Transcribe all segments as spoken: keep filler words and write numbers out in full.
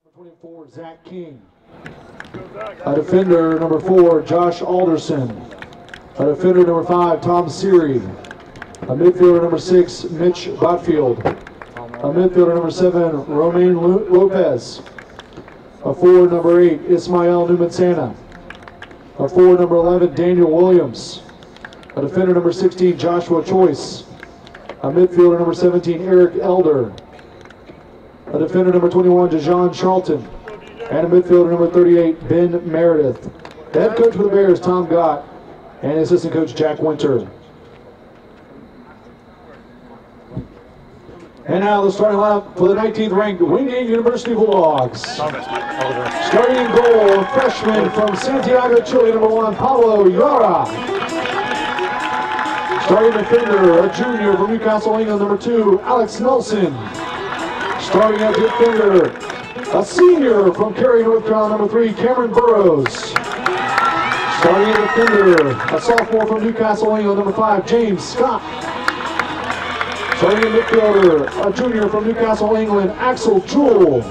twenty-four, Zach King. A defender, number four, Josh Alderson. A defender, number five, Tom Seary. A midfielder, number six, Mitch Botfield. A midfielder, number seven, Romain Lopez. A forward, number eight, Ismael Newman-Santa. A forward, number eleven, Daniel Williams. A defender, number sixteen, Joshua Choice. A midfielder, number seventeen, Eric Elder. A defender, number twenty-one, Dejan Charlton. And a midfielder, number thirty-eight, Ben Meredith. The head coach for the Bears, Tom Gott, and assistant coach, Jack Winter. And now the starting lineup for the nineteenth ranked Wingate University Bulldogs. Starting in goal, freshman from Santiago, Chile, number one, Pablo Yara. Starting defender, a junior from Newcastle, England, number two, Alex Nelson. Starting at defender, a senior from Cary, North Carolina, number three, Cameron Burrows. Starting at defender, a sophomore from Newcastle, England, number five, James Scott. Starting at midfielder, a junior from Newcastle, England, Axel Jewell.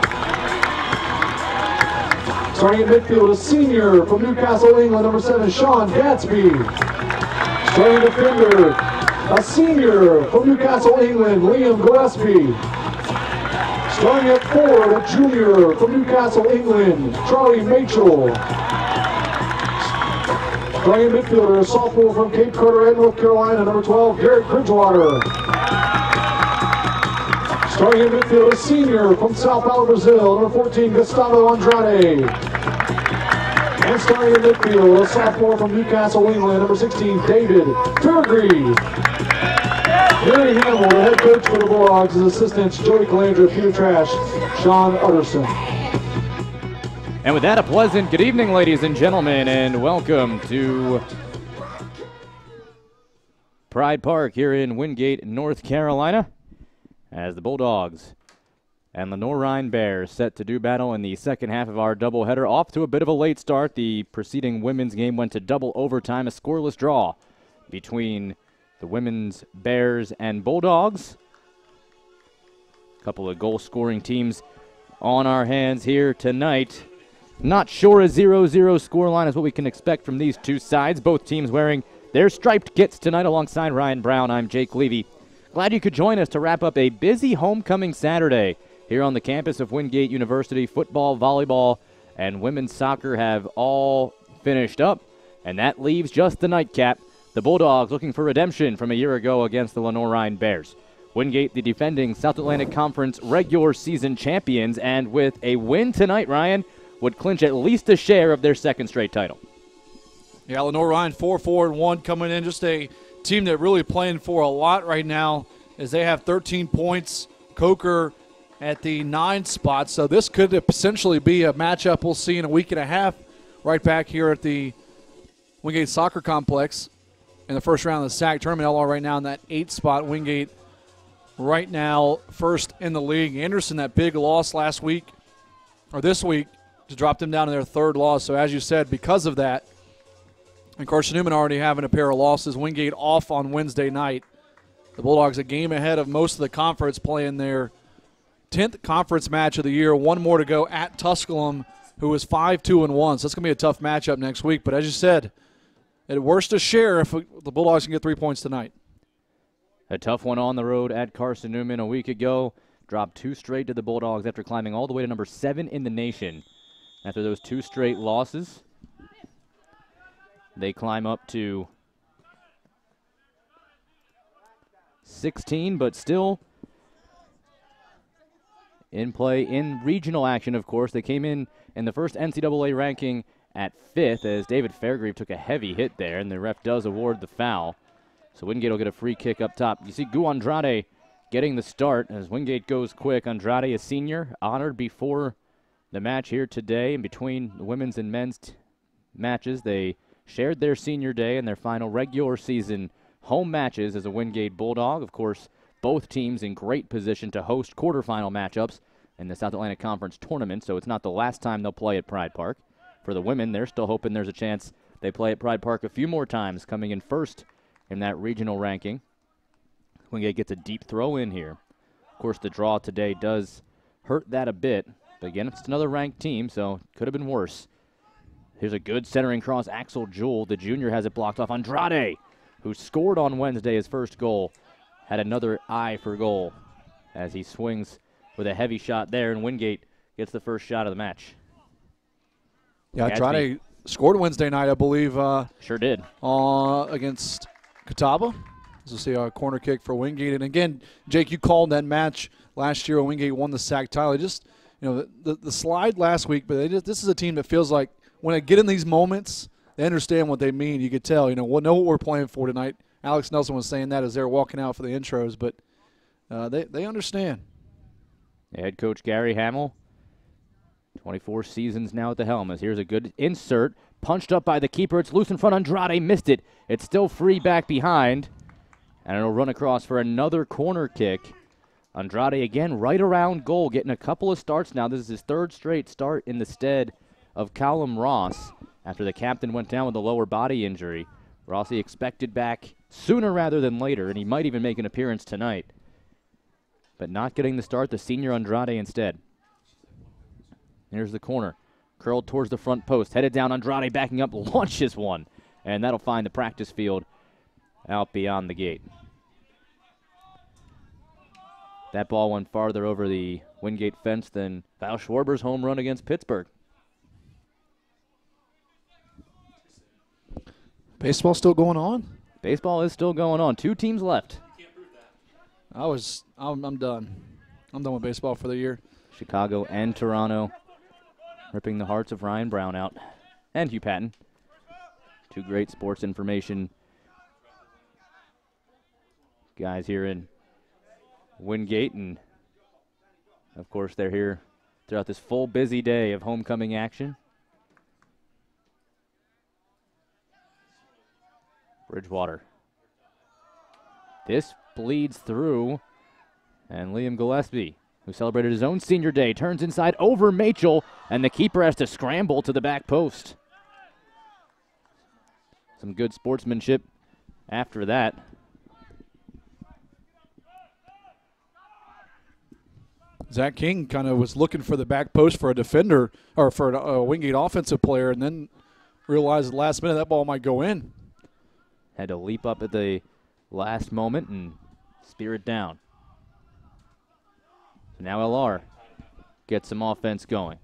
Starting at midfield, a senior from Newcastle, England, number seven, Sean Gatsby. Starting defender, a senior from Newcastle, England, Liam Gillespie. Starting at forward, a junior from Newcastle, England, Charlie Mitchell. Starting at midfielder, a sophomore from Cape Carteret, North Carolina, number twelve, Garrett Bridgewater. Starting at midfield, a senior from Sao Paulo, Brazil, number fourteen, Gustavo Andrade. And starting at midfield, a sophomore from Newcastle, England, number sixteen, David Fairgrave. Gary Hamill, the head coach for the Bulldogs, his assistants, Joey Calandra, Peter Trash, Sean Utterson. And with that, a pleasant good evening, ladies and gentlemen, and welcome to Pride Park here in Wingate, North Carolina, as the Bulldogs and Lenoir-Rhyne Bears set to do battle in the second half of our doubleheader. Off to a bit of a late start. The preceding women's game went to double overtime, a scoreless draw between the women's Bears and Bulldogs. A couple of goal-scoring teams on our hands here tonight. Not sure a zero zero scoreline is what we can expect from these two sides. Both teams wearing their striped kits tonight alongside Ryan Brown. I'm Jake Levy. Glad you could join us to wrap up a busy homecoming Saturday here on the campus of Wingate University. Football, volleyball, and women's soccer have all finished up, and that leaves just the nightcap. The Bulldogs looking for redemption from a year ago against the Lenoir-Rhyne Bears. Wingate, the defending South Atlantic Conference regular season champions, and with a win tonight, Ryan, would clinch at least a share of their second straight title. Yeah, Lenoir-Rhyne four four and one coming in, just a team that really playing for a lot right now as they have thirteen points. Coker at the nine spot, so this could essentially be a matchup we'll see in a week and a half right back here at the Wingate Soccer Complex in the first round of the S A C tournament. L R right now in that eight spot. Wingate right now first in the league. Anderson, that big loss last week, or this week, to drop them down to their third loss. So as you said, because of that, and Carson Newman already having a pair of losses, Wingate off on Wednesday night. The Bulldogs a game ahead of most of the conference, playing their tenth conference match of the year. One more to go at Tusculum, who is five two and one. So it's going to be a tough matchup next week. But as you said, at worst a share if the Bulldogs can get three points tonight. A tough one on the road at Carson Newman a week ago. Dropped two straight to the Bulldogs after climbing all the way to number seven in the nation. After those two straight losses, they climb up to sixteen, but still in play in regional action, of course. They came in in the first N C double A ranking at fifth as David Fairgrave took a heavy hit there, and the ref does award the foul. So Wingate will get a free kick up top. You see Gu Andrade getting the start as Wingate goes quick. Andrade, a senior, honored before the match here today. In between the women's and men's t- matches, they shared their senior day and their final regular season home matches as a Wingate Bulldog. Of course, both teams in great position to host quarterfinal matchups in the South Atlantic Conference tournament, so it's not the last time they'll play at Pride Park. For the women, they're still hoping there's a chance they play at Pride Park a few more times, coming in first in that regional ranking. Wingate gets a deep throw in here. Of course, the draw today does hurt that a bit. But again, it's another ranked team, so could have been worse. Here's a good centering cross. Axel Jewell, the junior, has it blocked off. Andrade, who scored on Wednesday his first goal, had another eye for goal as he swings with a heavy shot there, and Wingate gets the first shot of the match. Yeah, Andrade scored Wednesday night, I believe. Uh, sure did. Uh, against Catawba. As we'll see a corner kick for Wingate. And again, Jake, you called that match last year when Wingate won the S A C title. It just, you know, the, the, the slide last week, but they just, this is a team that feels like when they get in these moments, they understand what they mean. You could tell, you know, we'll know what we're playing for tonight. Alex Nelson was saying that as they were walking out for the intros, but uh, they, they understand. Head coach Gary Hamill, twenty-four seasons now at the helm. As here's a good insert, punched up by the keeper. It's loose in front. Andrade missed it. It's still free back behind, and it'll run across for another corner kick. Andrade again right around goal, getting a couple of starts now. This is his third straight start in the stead of Callum Ross after the captain went down with a lower body injury. Rossi expected back sooner rather than later, and he might even make an appearance tonight. But not getting the start, the senior Andrade instead. Here's the corner. Curled towards the front post. Headed down, Andrade backing up, launches one. And that'll find the practice field out beyond the gate. That ball went farther over the Wingate fence than Val Schwarber's home run against Pittsburgh. Baseball still going on? Baseball is still going on. Two teams left. I was, I'm, I'm done. I'm done with baseball for the year. Chicago and Toronto ripping the hearts of Ryan Brown out. And Hugh Patton. Two great sports information guys here in Wingate. And, of course, they're here throughout this full busy day of homecoming action. Bridgewater. This bleeds through, and Liam Gillespie, who celebrated his own senior day, turns inside over Machel, and the keeper has to scramble to the back post. Some good sportsmanship after that. Zach King kind of was looking for the back post for a defender, or for a, a Wingate offensive player, and then realized at the last minute that ball might go in. Had to leap up at the last moment and spear it down. So now L R gets some offense going.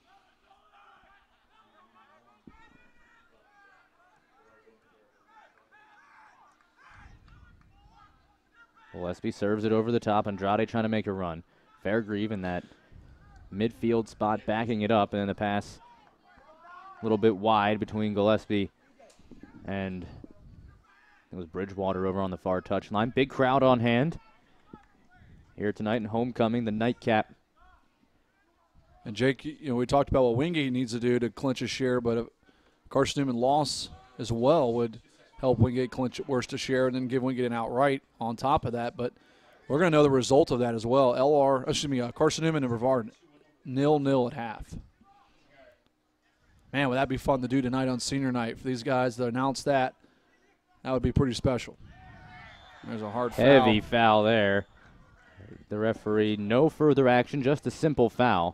Gillespie serves it over the top. Andrade trying to make a run. Fairgrieve in that midfield spot backing it up, and then the pass a little bit wide between Gillespie and it was Bridgewater over on the far touchline. Big crowd on hand here tonight in homecoming, the nightcap. And Jake, you know, we talked about what Wingate needs to do to clinch a share, but a Carson Newman loss as well would help Wingate clinch worst a share and then give Wingate an outright on top of that. But we're going to know the result of that as well. L R, excuse me, uh, Carson Newman and Brevard nil nil at half. Man, would that be fun to do tonight on senior night for these guys to announce that? That would be pretty special. There's a hard foul. Heavy foul there. The referee, no further action, just a simple foul.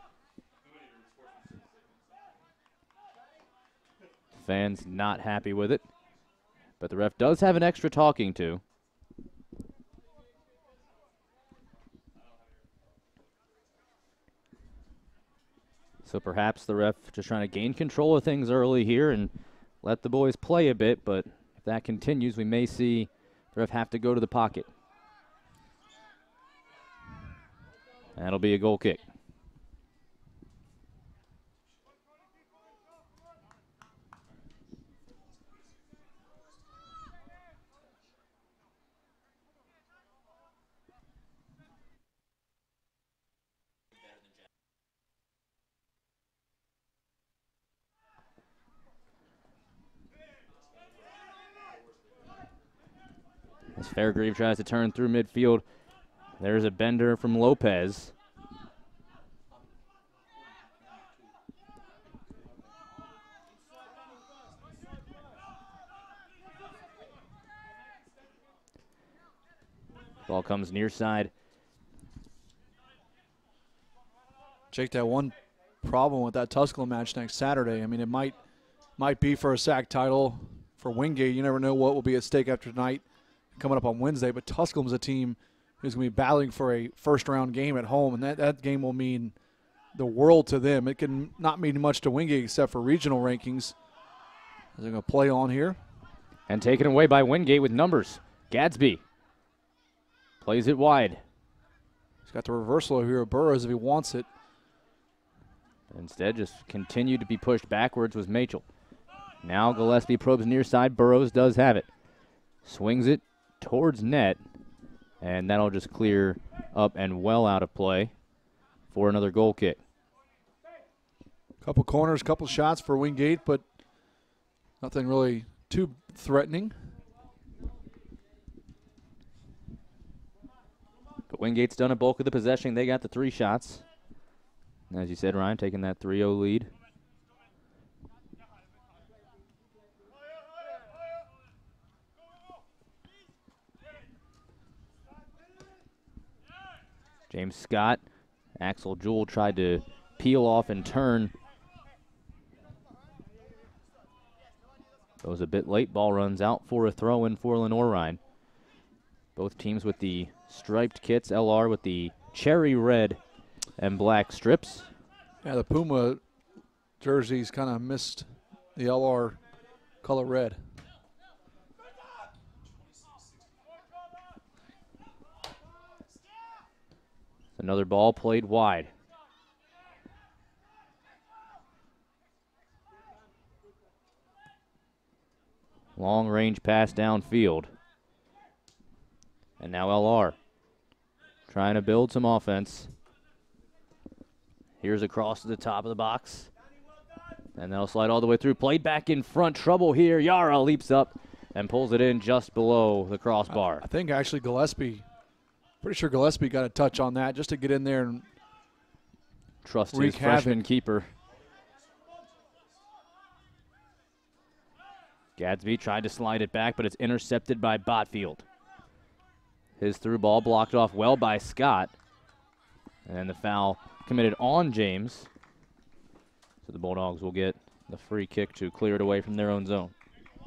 Fans not happy with it, but the ref does have an extra talking to. So perhaps the ref just trying to gain control of things early here and let the boys play a bit, but if that continues, we may see the ref have to go to the pocket. That'll be a goal kick. As Fairgrieve tries to turn through midfield, there's a bender from Lopez. Ball comes near side Jake, that one problem with that Tusculum match next Saturday, I mean, it might might be for a S A C title for Wingate. You never know what will be at stake after tonight coming up on Wednesday, but Tusculum's a team who's going to be battling for a first-round game at home, and that, that game will mean the world to them. It can not mean much to Wingate except for regional rankings. They're going to play on here. And taken away by Wingate with numbers. Gadsby plays it wide. He's got the reversal here of Burrows if he wants it. Instead, just continued to be pushed backwards was Machel. Now Gillespie probes near side. Burrows does have it. Swings it towards net, and that'll just clear up and well out of play for another goal kick. Couple corners, couple shots for Wingate, but nothing really too threatening. But Wingate's done a bulk of the possession. They got the three shots. As you said, Ryan, taking that three oh lead. James Scott, Axel Jewell tried to peel off and turn. Goes a bit late. Ball runs out for a throw-in for Lenoir-Rhyne. Both teams with the striped kits. L R with the cherry red and black strips. Yeah, the Puma jerseys kind of missed the L R color red. Another ball played wide. Long range pass downfield. And now L R trying to build some offense. Here's a cross to the top of the box. And that'll slide all the way through. Played back in front. Trouble here. Yara leaps up and pulls it in just below the crossbar. I, I think actually Gillespie, pretty sure Gillespie got a touch on that just to get in there and trust wreak his freshman havoc. keeper. Gadsby tried to slide it back, but it's intercepted by Botfield. His through ball blocked off well by Scott. And the foul committed on James. So the Bulldogs will get the free kick to clear it away from their own zone.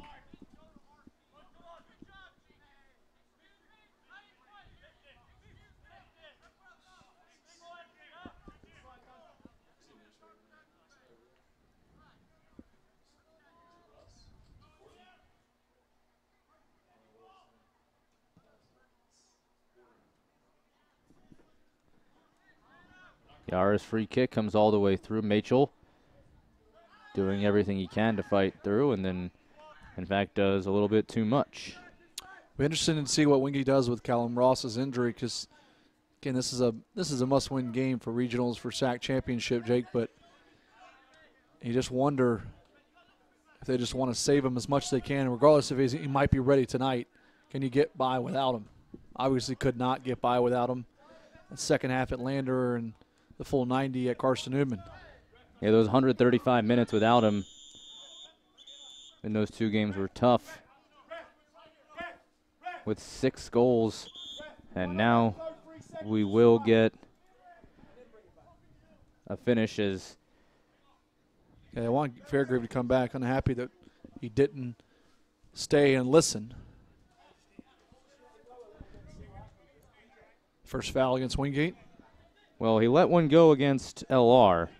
Yara's free kick comes all the way through. Machel doing everything he can to fight through, and then, in fact, does a little bit too much. Be interested to see what Wingate does with Callum Ross's injury, because again, this is a this is a must-win game for regionals for S A C championship, Jake. But you just wonder if they just want to save him as much as they can, regardless if he's, he might be ready tonight. Can you get by without him? Obviously, could not get by without him. The second half at Lander and the full ninety at Carson Newman. Yeah, those one hundred thirty-five minutes without him in those two games were tough. With six goals, and now we will get a finish as Yeah, I want Fairgrave to come back. Unhappy that he didn't stay and listen. First foul against Wingate. well, he let one go against L R.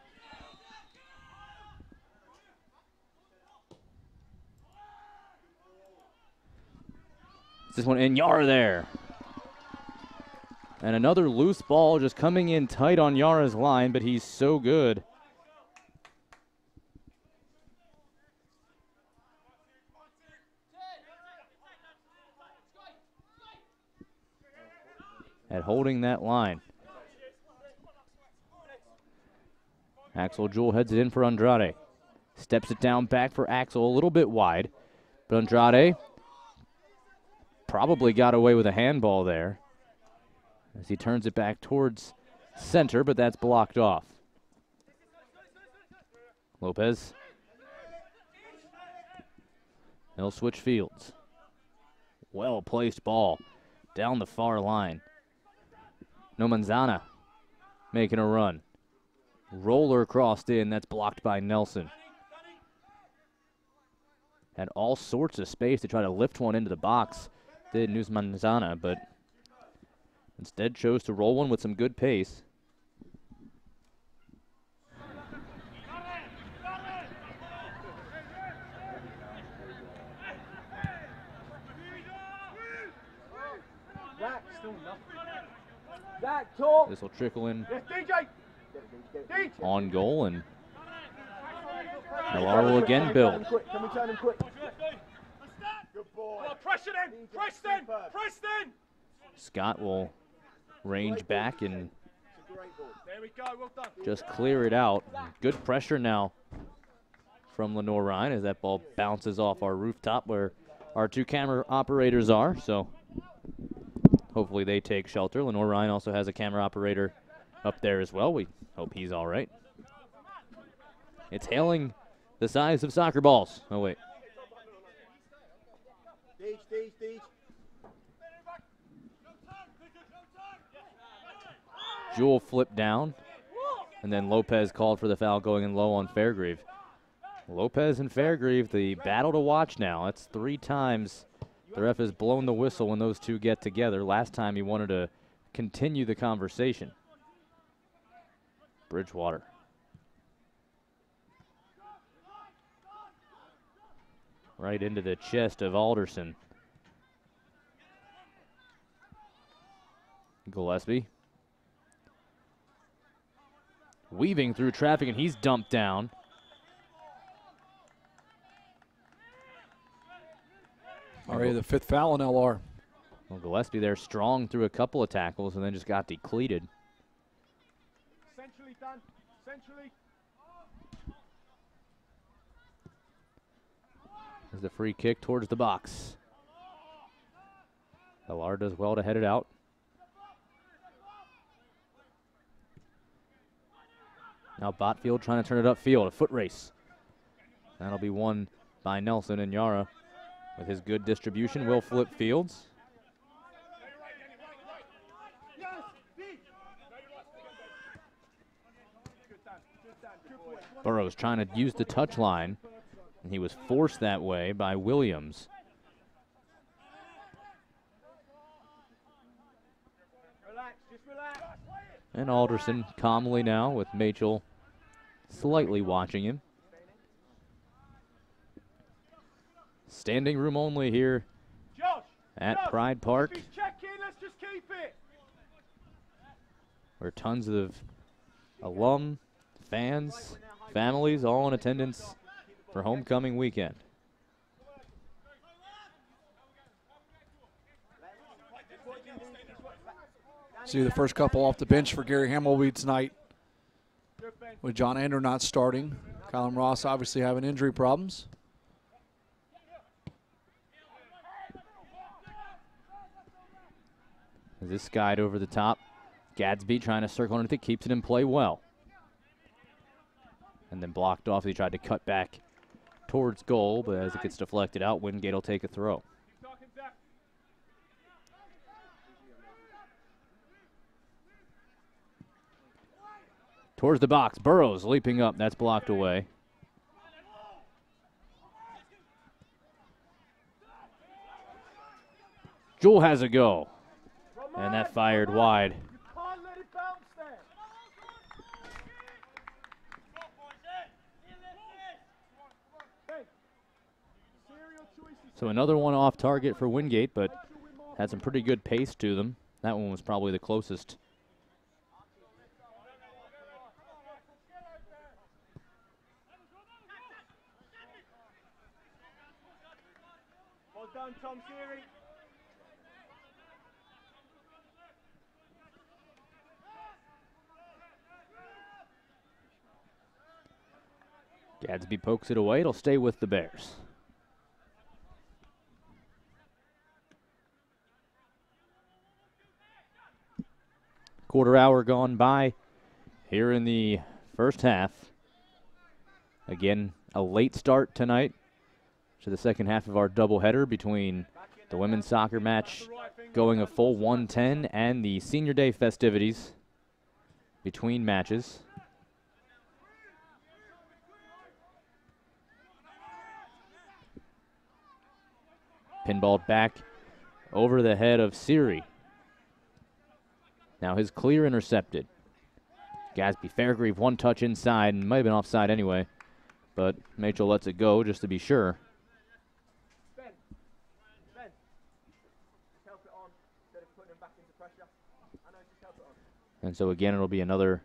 This one in, Yara there. And another loose ball just coming in tight on Yara's line, but he's so good. At holding that line. Axel Jewell heads it in for Andrade. Steps it down back for Axel, a little bit wide. But Andrade probably got away with a handball there as he turns it back towards center, but that's blocked off. Lopez. He'll switch fields. Well-placed ball down the far line. No Manzana making a run. roller crossed in. That's blocked by Nelson. Had all sorts of space to try to lift one into the box, did Nuzmanzana, but instead chose to roll one with some good pace. This will trickle in on goal, and Millar will again build. Scott will range back and just clear it out. Good pressure now from Lenoir-Rhyne as that ball bounces off our rooftop where our two camera operators are. So hopefully they take shelter. Lenoir-Rhyne also has a camera operator up there as well. We hope he's all right. It's hailing the size of soccer balls. Oh, wait. Jewel flipped down, and then Lopez called for the foul going in low on Fairgrieve. Lopez and Fairgrieve, the battle to watch now. That's three times the ref has blown the whistle when those two get together. Last time he wanted to continue the conversation. Bridgewater. Right into the chest of Alderson. Gillespie. Weaving through traffic, and he's dumped down. Already the fifth foul on L R. Well, Gillespie there strong through a couple of tackles and then just got depleted. Centrally done. Centrally. There's the free kick towards the box. L R does well to head it out. Now Botfield trying to turn it upfield, a foot race. That'll be won by Nelson, and Yara, with his good distribution, will flip fields. Burrows trying to use the touch line, and he was forced that way by Williams. And Alderson calmly now with Machel slightly watching him. Standing room only here at Pride Park, where tons of alum, fans, families all in attendance for homecoming weekend. See the first couple off the bench for Gary Hamilby tonight, with John Ander not starting. Colin Ross obviously having injury problems. This guide over the top. Gadsby trying to circle underneath it, keeps it in play well. And then blocked off as he tried to cut back towards goal, but as it gets deflected out, Wingate will take a throw. Towards the box, Burrows leaping up, that's blocked away. Jewel has a go, and that fired wide. So another one off target for Wingate, but had some pretty good pace to them. That one was probably the closest. Well done, Tom Seary. Gadsby pokes it away. It'll stay with the Bears. Quarter hour gone by here in the first half. Again, a late start tonight to the second half of our doubleheader between the women's soccer match going a full one ten and the senior day festivities between matches. Pinballed back over the head of Siri. Now his clear intercepted. Gadsby Fairgrieve one touch inside and might have been offside anyway, but Mitchell lets it go just to be sure. Ben, Ben, just help it on instead of putting him back into pressure. I know, just help it on. And so again, it'll be another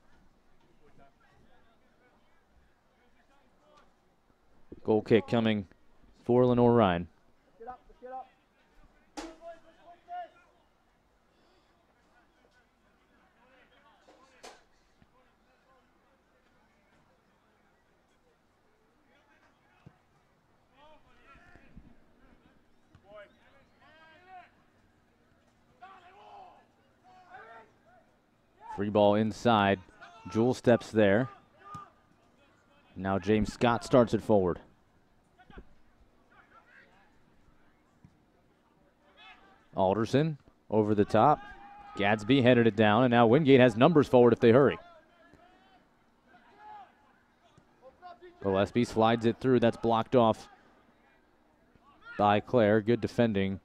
goal kick coming for Lenoir-Rhyne. Get up, get up. Free ball inside. Jewell steps there. Now James Scott starts it forward. Alderson over the top. Gadsby headed it down, and now Wingate has numbers forward if they hurry. Gillespie slides it through. That's blocked off by Claire. Good defending.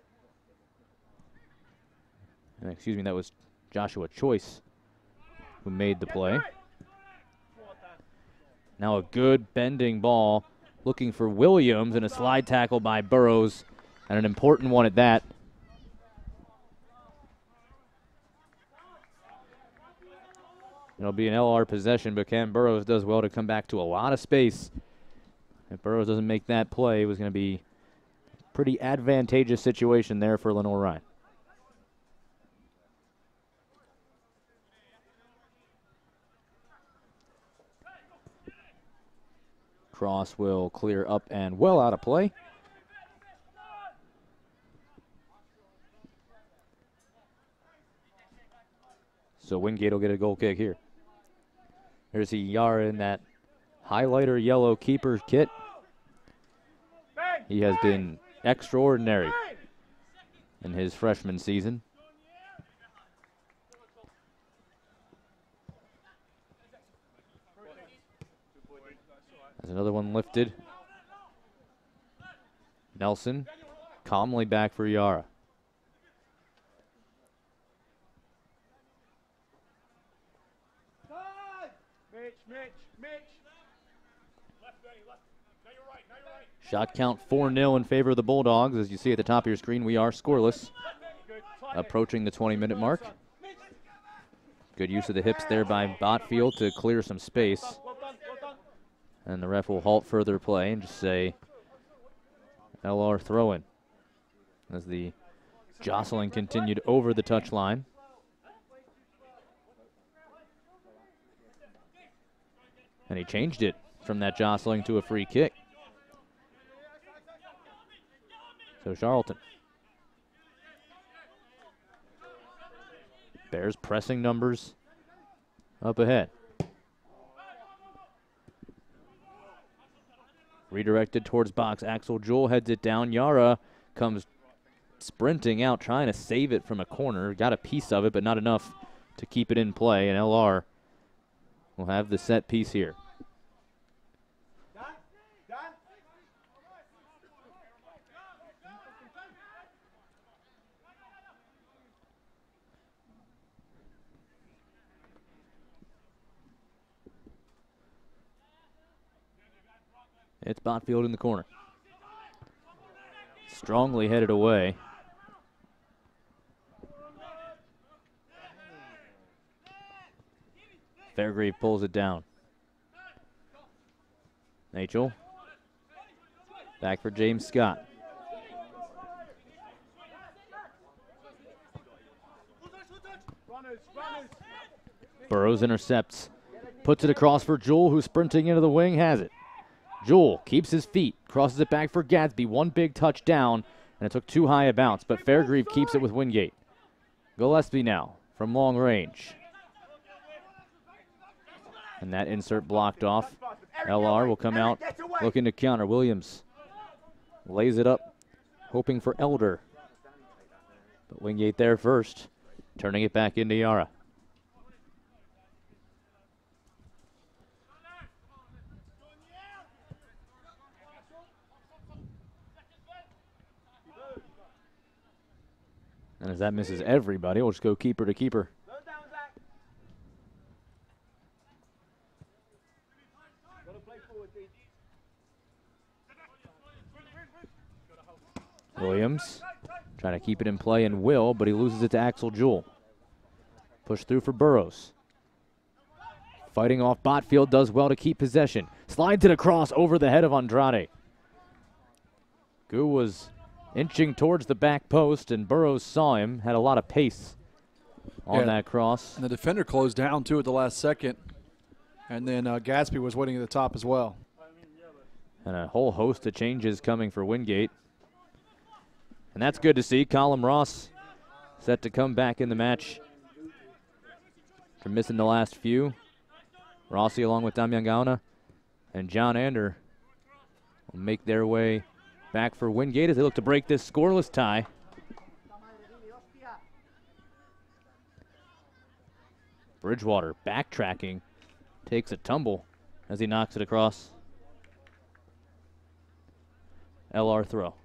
And excuse me, that was Joshua Choice who made the play. Now a good bending ball looking for Williams, and a slide tackle by Burrows, and an important one at that. It'll be an L R possession, but Cam Burrows does well to come back to a lot of space. If Burrows doesn't make that play, it was going to be a pretty advantageous situation there for Lenoir-Rhyne. Cross will clear up and well out of play. So Wingate will get a goal kick here. There's a Yara in that highlighter yellow keeper kit. He has been extraordinary in his freshman season. There's another one lifted. Nelson calmly back for Yara. Mitch, Mitch, Mitch. Shot count four nil in favor of the Bulldogs. As you see at the top of your screen, we are scoreless, approaching the twenty minute mark. Good use of the hips there by Botfield to clear some space. And the ref will halt further play and just say L R throw-in as the jostling continued over the touchline. And he changed it from that jostling to a free kick. So Charlton. Bears pressing numbers up ahead. Redirected towards box. Axel Jewell heads it down. Yara comes sprinting out, trying to save it from a corner. Got a piece of it, but not enough to keep it in play. And L R will have the set piece here. It's Botfield in the corner. Strongly headed away. Fairgrave pulls it down. Nachel. Back for James Scott. Burrows intercepts. Puts it across for Jewell, who's sprinting into the wing, has it. Jewell keeps his feet, crosses it back for Gadsby. One big touchdown, and it took too high a bounce, but Fairgrieve keeps it with Wingate. Gillespie now from long range. And that insert blocked off. L R will come out looking to counter. Williams lays it up, hoping for Elder. But Wingate there first, turning it back into Yara. And as that misses everybody, we'll just go keeper to keeper. Go down, Zach. Gotta play forward, D. Williams trying to keep it in play and will, but he loses it to Axel Jewell. Push through for Burrows. Fighting off Botfield, does well to keep possession. Slides it across over the head of Andrade. Gu was inching towards the back post, and Burrows saw him, had a lot of pace on Yeah. that cross. And the defender closed down, too, at the last second. And then uh, Gatsby was waiting at the top as well. And a whole host of changes coming for Wingate. And that's good to see. Colin Ross set to come back in the match for missing the last few. Rossi along with Damian Gauna and John Ander will make their way back for Wingate as they look to break this scoreless tie. Bridgewater backtracking, takes a tumble as he knocks it across. L R throw.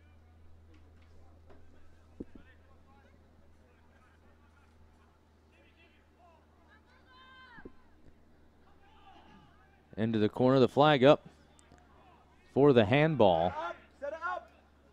Into the corner, the flag up for the handball. Set it up.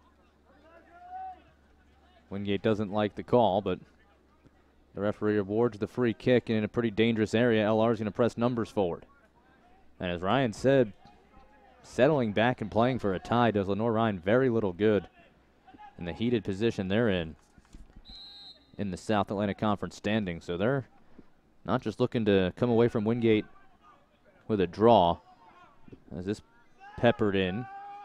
Wingate doesn't like the call, but the referee awards the free kick, and in a pretty dangerous area, L R is going to press numbers forward. And as Ryan said, settling back and playing for a tie does Lenoir-Rhyne very little good in the heated position they're in in the South Atlantic Conference standing. So they're not just looking to come away from Wingate with a draw, as this peppered in.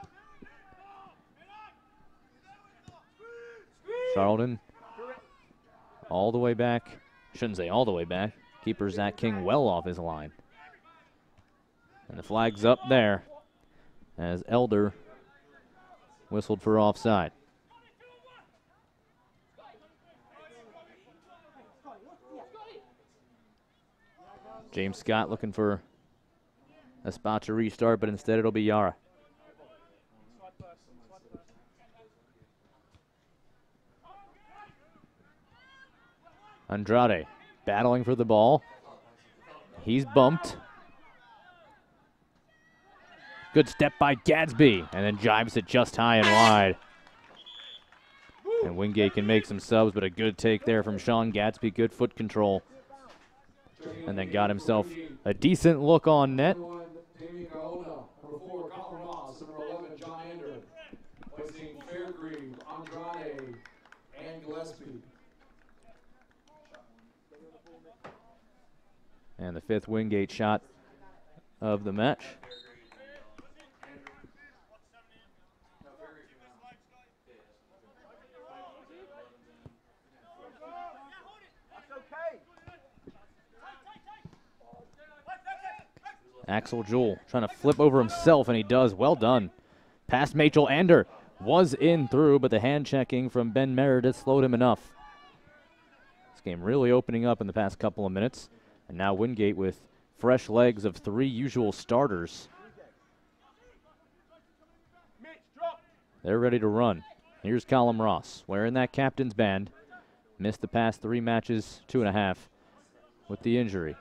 Charlton all the way back. Shouldn't say all the way back. Keeper Zach King well off his line. And the flag's up there as Elder whistled for offside. James Scott looking for a spot to restart, but instead it'll be Yara. Andrade battling for the ball. He's bumped. Good step by Gadsby, and then jives it just high and wide. And Wingate can make some subs, but a good take there from Sean Gadsby. Good foot control. And then got himself a decent look on net. And the fifth Wingate shot of the match. Axel Jewell trying to flip over himself, and he does. Well done. Past Machel Ander was in through, but the hand checking from Ben Meredith slowed him enough. This game really opening up in the past couple of minutes. And now Wingate with fresh legs of three usual starters. They're ready to run. Here's Colin Ross wearing that captain's band. Missed the past three matches, two and a half, with the injury.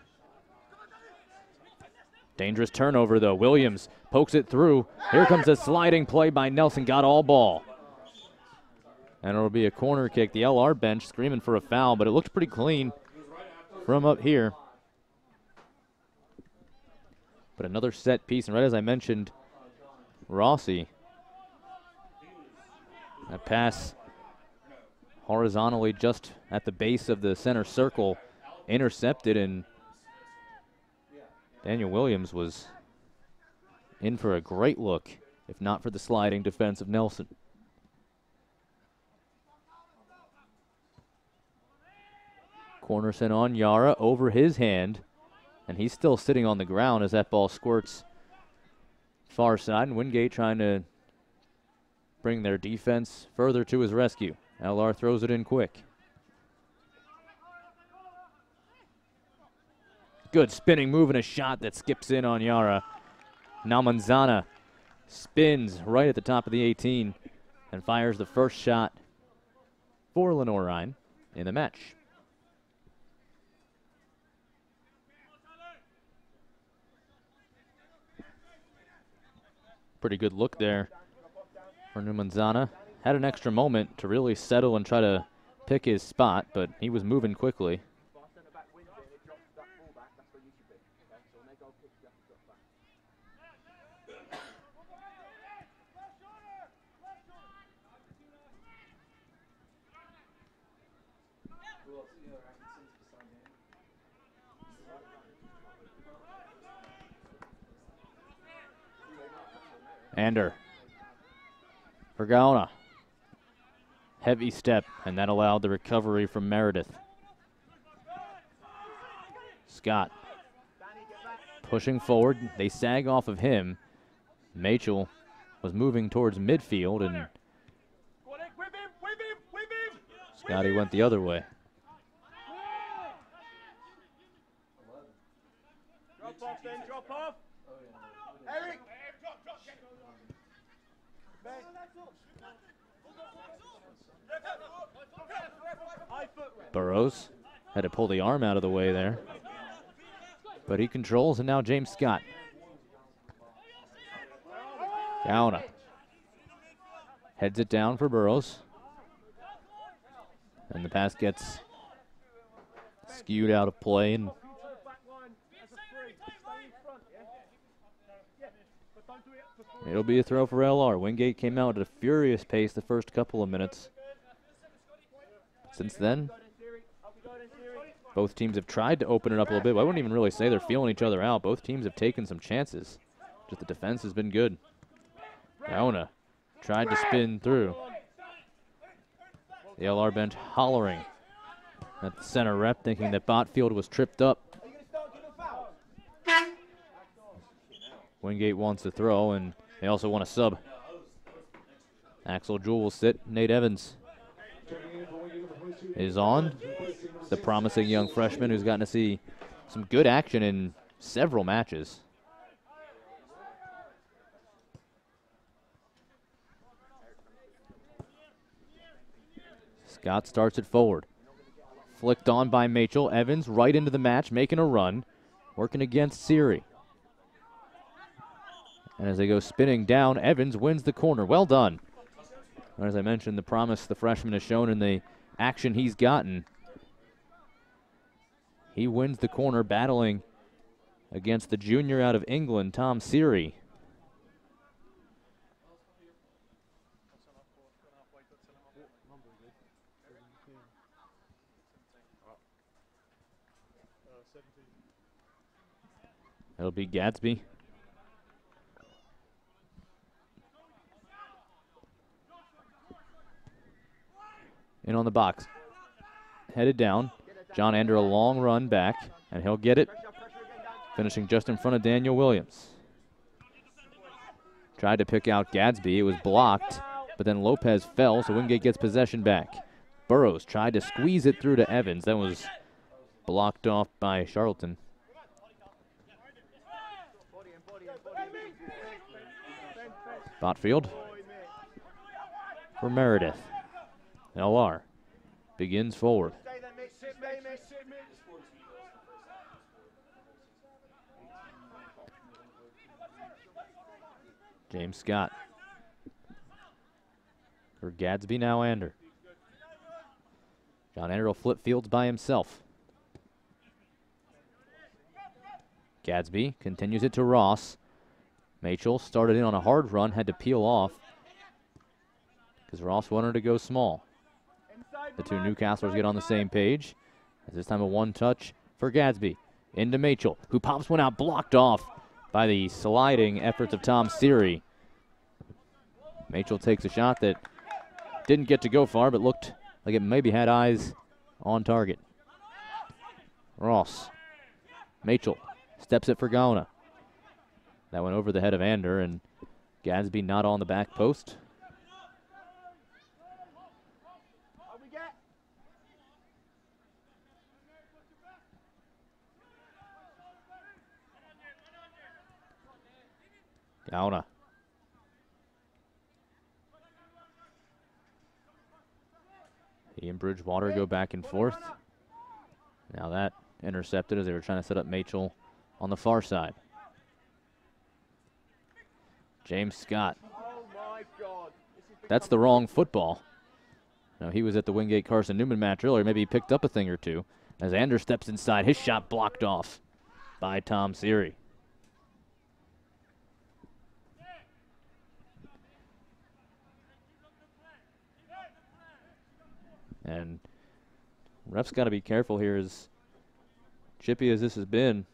Dangerous turnover, though. Williams pokes it through. Here comes a sliding play by Nelson. Got all ball. And it'll be a corner kick. The L R bench screaming for a foul, but it looked pretty clean from up here. But another set piece, and right as I mentioned, Rossi. That pass horizontally just at the base of the center circle, intercepted, and Daniel Williams was in for a great look, if not for the sliding defense of Nelson. Corner sent on Yara over his hand, and he's still sitting on the ground as that ball squirts far side, and Wingate trying to bring their defense further to his rescue. L R throws it in quick. Good spinning move and a shot that skips in on Yara. Now Manzana spins right at the top of the eighteen and fires the first shot for Lenoir-Rhyne in the match. Pretty good look there for Numanzana. Had an extra moment to really settle and try to pick his spot, but he was moving quickly. Ander for Gaona. Heavy step, and that allowed the recovery from Meredith. Scott pushing forward. They sag off of him. Machel was moving towards midfield, and Scotty went the other way. Drop off then, drop off. Eric. Burrows had to pull the arm out of the way there. But he controls, and now James Scott. Gaona heads it down for Burrows. And the pass gets skewed out of play, and it'll be a throw for L R. Wingate came out at a furious pace the first couple of minutes. Since then, both teams have tried to open it up a little bit. I wouldn't even really say they're feeling each other out. Both teams have taken some chances. Just the defense has been good. Gaona tried to spin through. The L R bench hollering at the center rep, thinking that Botfield was tripped up. Wingate wants to throw, and they also want a sub. Axel Jewell will sit. Nate Evans is on. The promising young freshman who's gotten to see some good action in several matches. Scott starts it forward. Flicked on by Machel. Evans right into the match, making a run. Working against Siri. And as they go spinning down, Evans wins the corner. Well done. As I mentioned, the promise the freshman has shown in the action he's gotten. He wins the corner, battling against the junior out of England, Tom Siri. It'll be Gadsby. In on the box. Headed down. John Ander a long run back, and he'll get it. Finishing just in front of Daniel Williams. Tried to pick out Gadsby. It was blocked, but then Lopez fell, so Wingate gets possession back. Burrows tried to squeeze it through to Evans. That was blocked off by Charlton. Botfield for Meredith. L R begins forward. James Scott for Gadsby, now Ander. John Ander will flip fields by himself. Gadsby continues it to Ross. Machel started in on a hard run, had to peel off because Ross wanted to go small. The two Newcastlers get on the same page. As this time a one touch for Gadsby. Into Machel, who pops one out, blocked off by the sliding efforts of Tom Siri. Machel takes a shot that didn't get to go far, but looked like it maybe had eyes on target. Ross. Machel steps it for Gaona. That went over the head of Ander, and Gadsby not on the back post. Gaona. He and Bridgewater go back and forth. Now that intercepted as they were trying to set up Machel on the far side. James Scott. That's the wrong football. Now, he was at the Wingate Carson Newman match earlier. Maybe he picked up a thing or two. As Anders steps inside, his shot blocked off by Tom Seary. And refs got to be careful here, as chippy as this has been.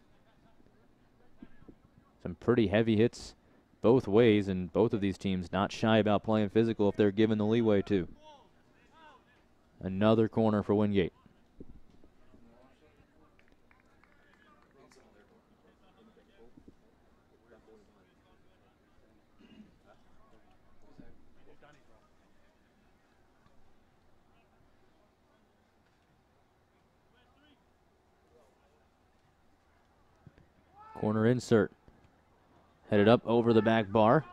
Some pretty heavy hits both ways, and both of these teams not shy about playing physical if they're given the leeway to. Another corner for Wingate. Corner insert. Headed up over the back bar.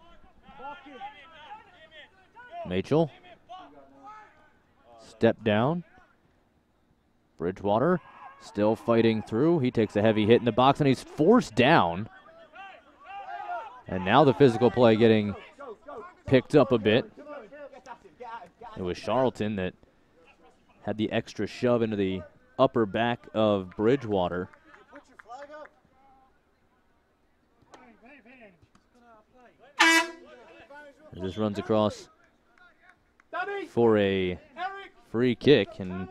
Machel. Step down. Bridgewater still fighting through. He takes a heavy hit in the box, and he's forced down. And now the physical play getting picked up a bit. It was Charlton that had the extra shove into the upper back of Bridgewater. It just runs across for a free kick, and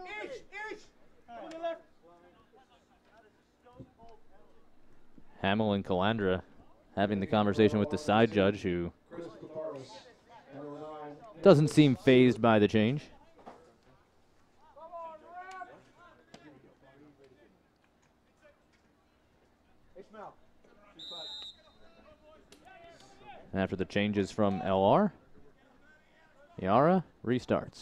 Hamill and Calandra having the conversation with the side judge, who doesn't seem fazed by the change. After the changes from L R, Yara restarts.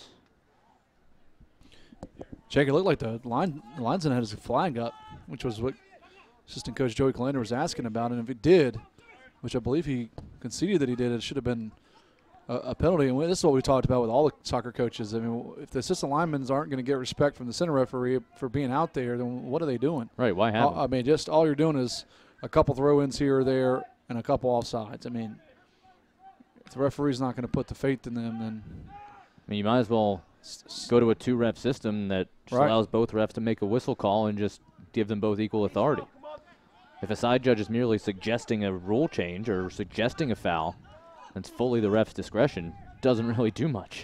Jake, it looked like the line linesman had his flag up, which was what assistant coach Joey Calander was asking about. And if it did, which I believe he conceded that he did, it should have been a, a penalty. And this is what we talked about with all the soccer coaches. I mean, if the assistant linemen aren't going to get respect from the center referee for being out there, then what are they doing? Right, why have I, I mean, just all you're doing is a couple throw-ins here or there and a couple offsides. I mean, if the referee's not going to put the faith in them, then I mean, you might as well go to a two-ref system that just right. allows both refs to make a whistle call and just give them both equal authority. If a side judge is merely suggesting a rule change or suggesting a foul, it's fully the ref's discretion. Doesn't really do much.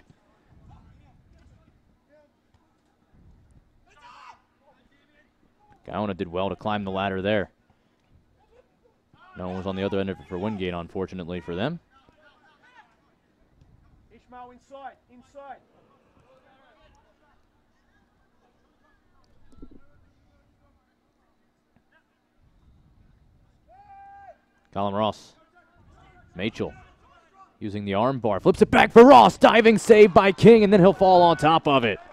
Gaona did well to climb the ladder there. No one was on the other end of it for Wingate, unfortunately for them. Ishmael inside, inside. Colin Ross. Machel using the arm bar. Flips it back for Ross. Diving save by King, and then he'll fall on top of it.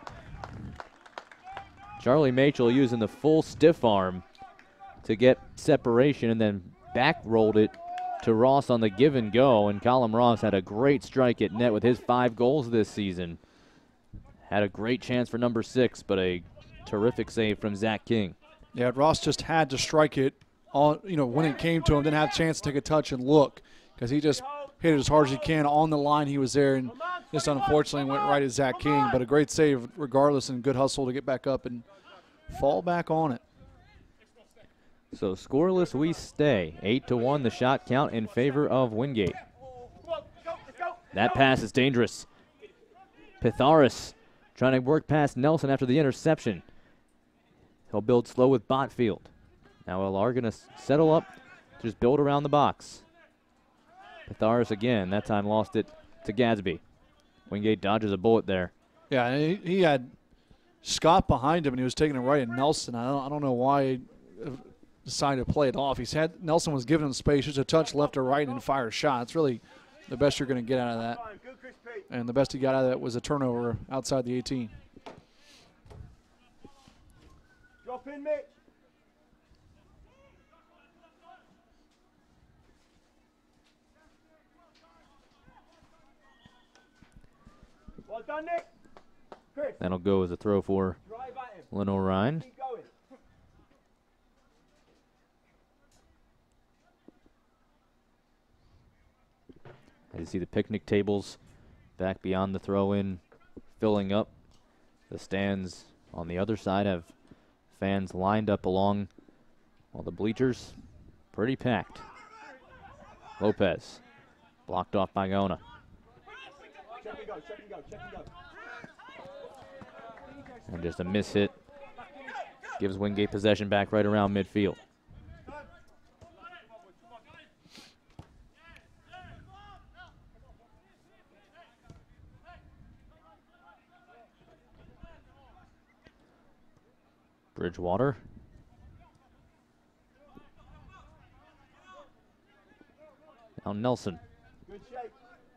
Charlie Machel using the full stiff arm to get separation, and then back rolled it to Ross on the give and go. And Colin Ross had a great strike at net with his five goals this season. Had a great chance for number six, but a terrific save from Zach King. Yeah, Ross just had to strike it on, you know, when it came to him, didn't have a chance to take a touch and look, because he just hit it as hard as he can on the line. He was there, and just unfortunately went right at Zach King, but a great save regardless, and good hustle to get back up and fall back on it. So scoreless we stay. Eight to one the shot count in favor of Wingate. That pass is dangerous. Pytharis trying to work past Nelson after the interception. He'll build slow with Botfield. Now L R going to settle up, just build around the box. Pytharis again, that time lost it to Gadsby. Wingate dodges a bullet there. Yeah, he, he had Scott behind him, and he was taking it right at Nelson. I don't, I don't know why he decided to play it off. He's had Nelson was giving him space, just a touch left or right, and fire a shot. It's really the best you're going to get out of that. And the best he got out of that was a turnover outside the eighteen. Drop in, Mitch. Well done, Nick. That'll go as a throw for Lenoir-Rhyne. Keep going. As you see the picnic tables back beyond the throw-in filling up. The stands on the other side have fans lined up along all the bleachers. Pretty packed. Lopez blocked off by Gaona. Check and go, check and go, check and go. And just a miss hit gives Wingate possession back right around midfield. Bridgewater. Now Nelson. Good shape.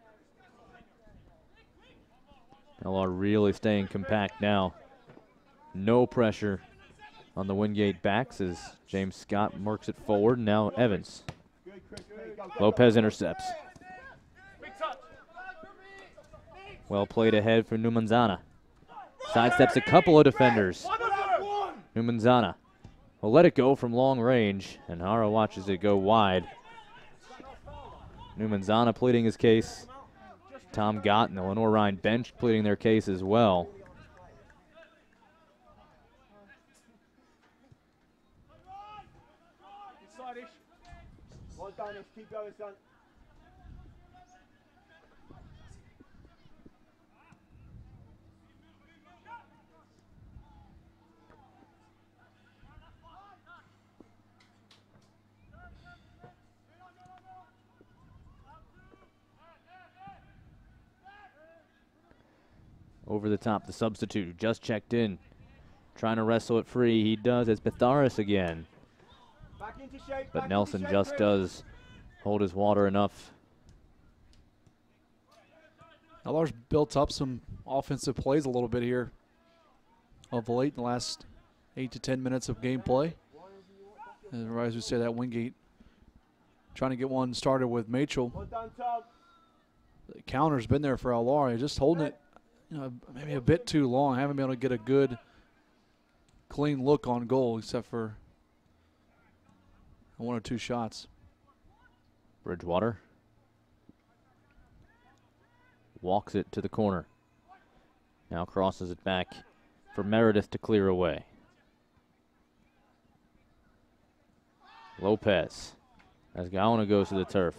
L R really staying compact now. No pressure on the Wingate backs as James Scott works it forward. Now Evans. Good, Chris. Good. Go, go. Lopez intercepts. Well played ahead for Numanzana. Sidesteps a couple of defenders. Numanzana will let it go from long range, and Hara watches it go wide. Numanzana pleading his case. Tom Gott and the Lenoir-Rhyne bench pleading their case as well. Well done, Ish. Keep going, son. Over the top, the substitute who just checked in. Trying to wrestle it free. He does as Pitharis again. Back into shape, But back Nelson into shape, just Chris. does hold his water enough. L R's built up some offensive plays a little bit here of late in the last eight to ten minutes of gameplay. And as we say, that Wingate trying to get one started with Mitchell. Well done, Tom. The counter's been there for L R. They're just holding it, you know, maybe a bit too long. Haven't been able to get a good, clean look on goal except for one or two shots. Bridgewater walks it to the corner. Now crosses it back for Meredith to clear away. Lopez as Gaona goes to the turf.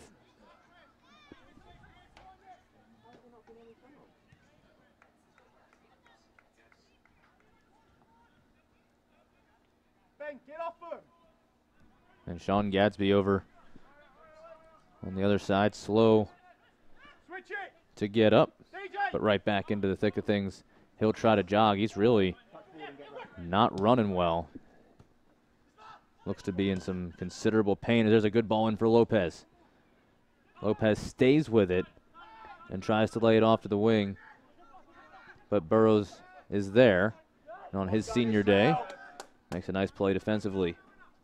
Ben, get off him. And Sean Gadsby over on the other side, slow Switch it. to get up, D J. but right back into the thick of things. He'll try to jog. He's really not running well. Looks to be in some considerable pain. There's a good ball in for Lopez. Lopez stays with it and tries to lay it off to the wing, but Burrows is there. And on his senior day, makes a nice play defensively.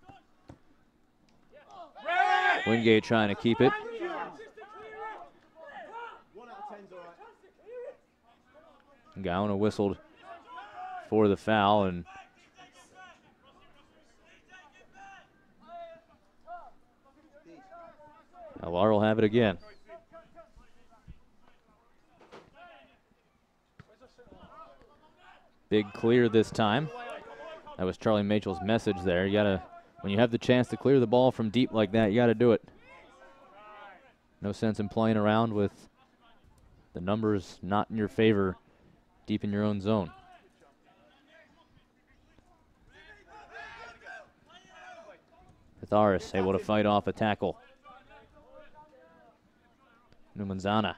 Wingate trying to keep it. Gaona whistled for the foul, and L R will have it again. Big clear this time. That was Charlie Mitchell's message there. You gotta, when you have the chance to clear the ball from deep like that, you gotta do it. No sense in playing around with the numbers not in your favor deep in your own zone. Pitharis able to fight off a tackle. Numanzana.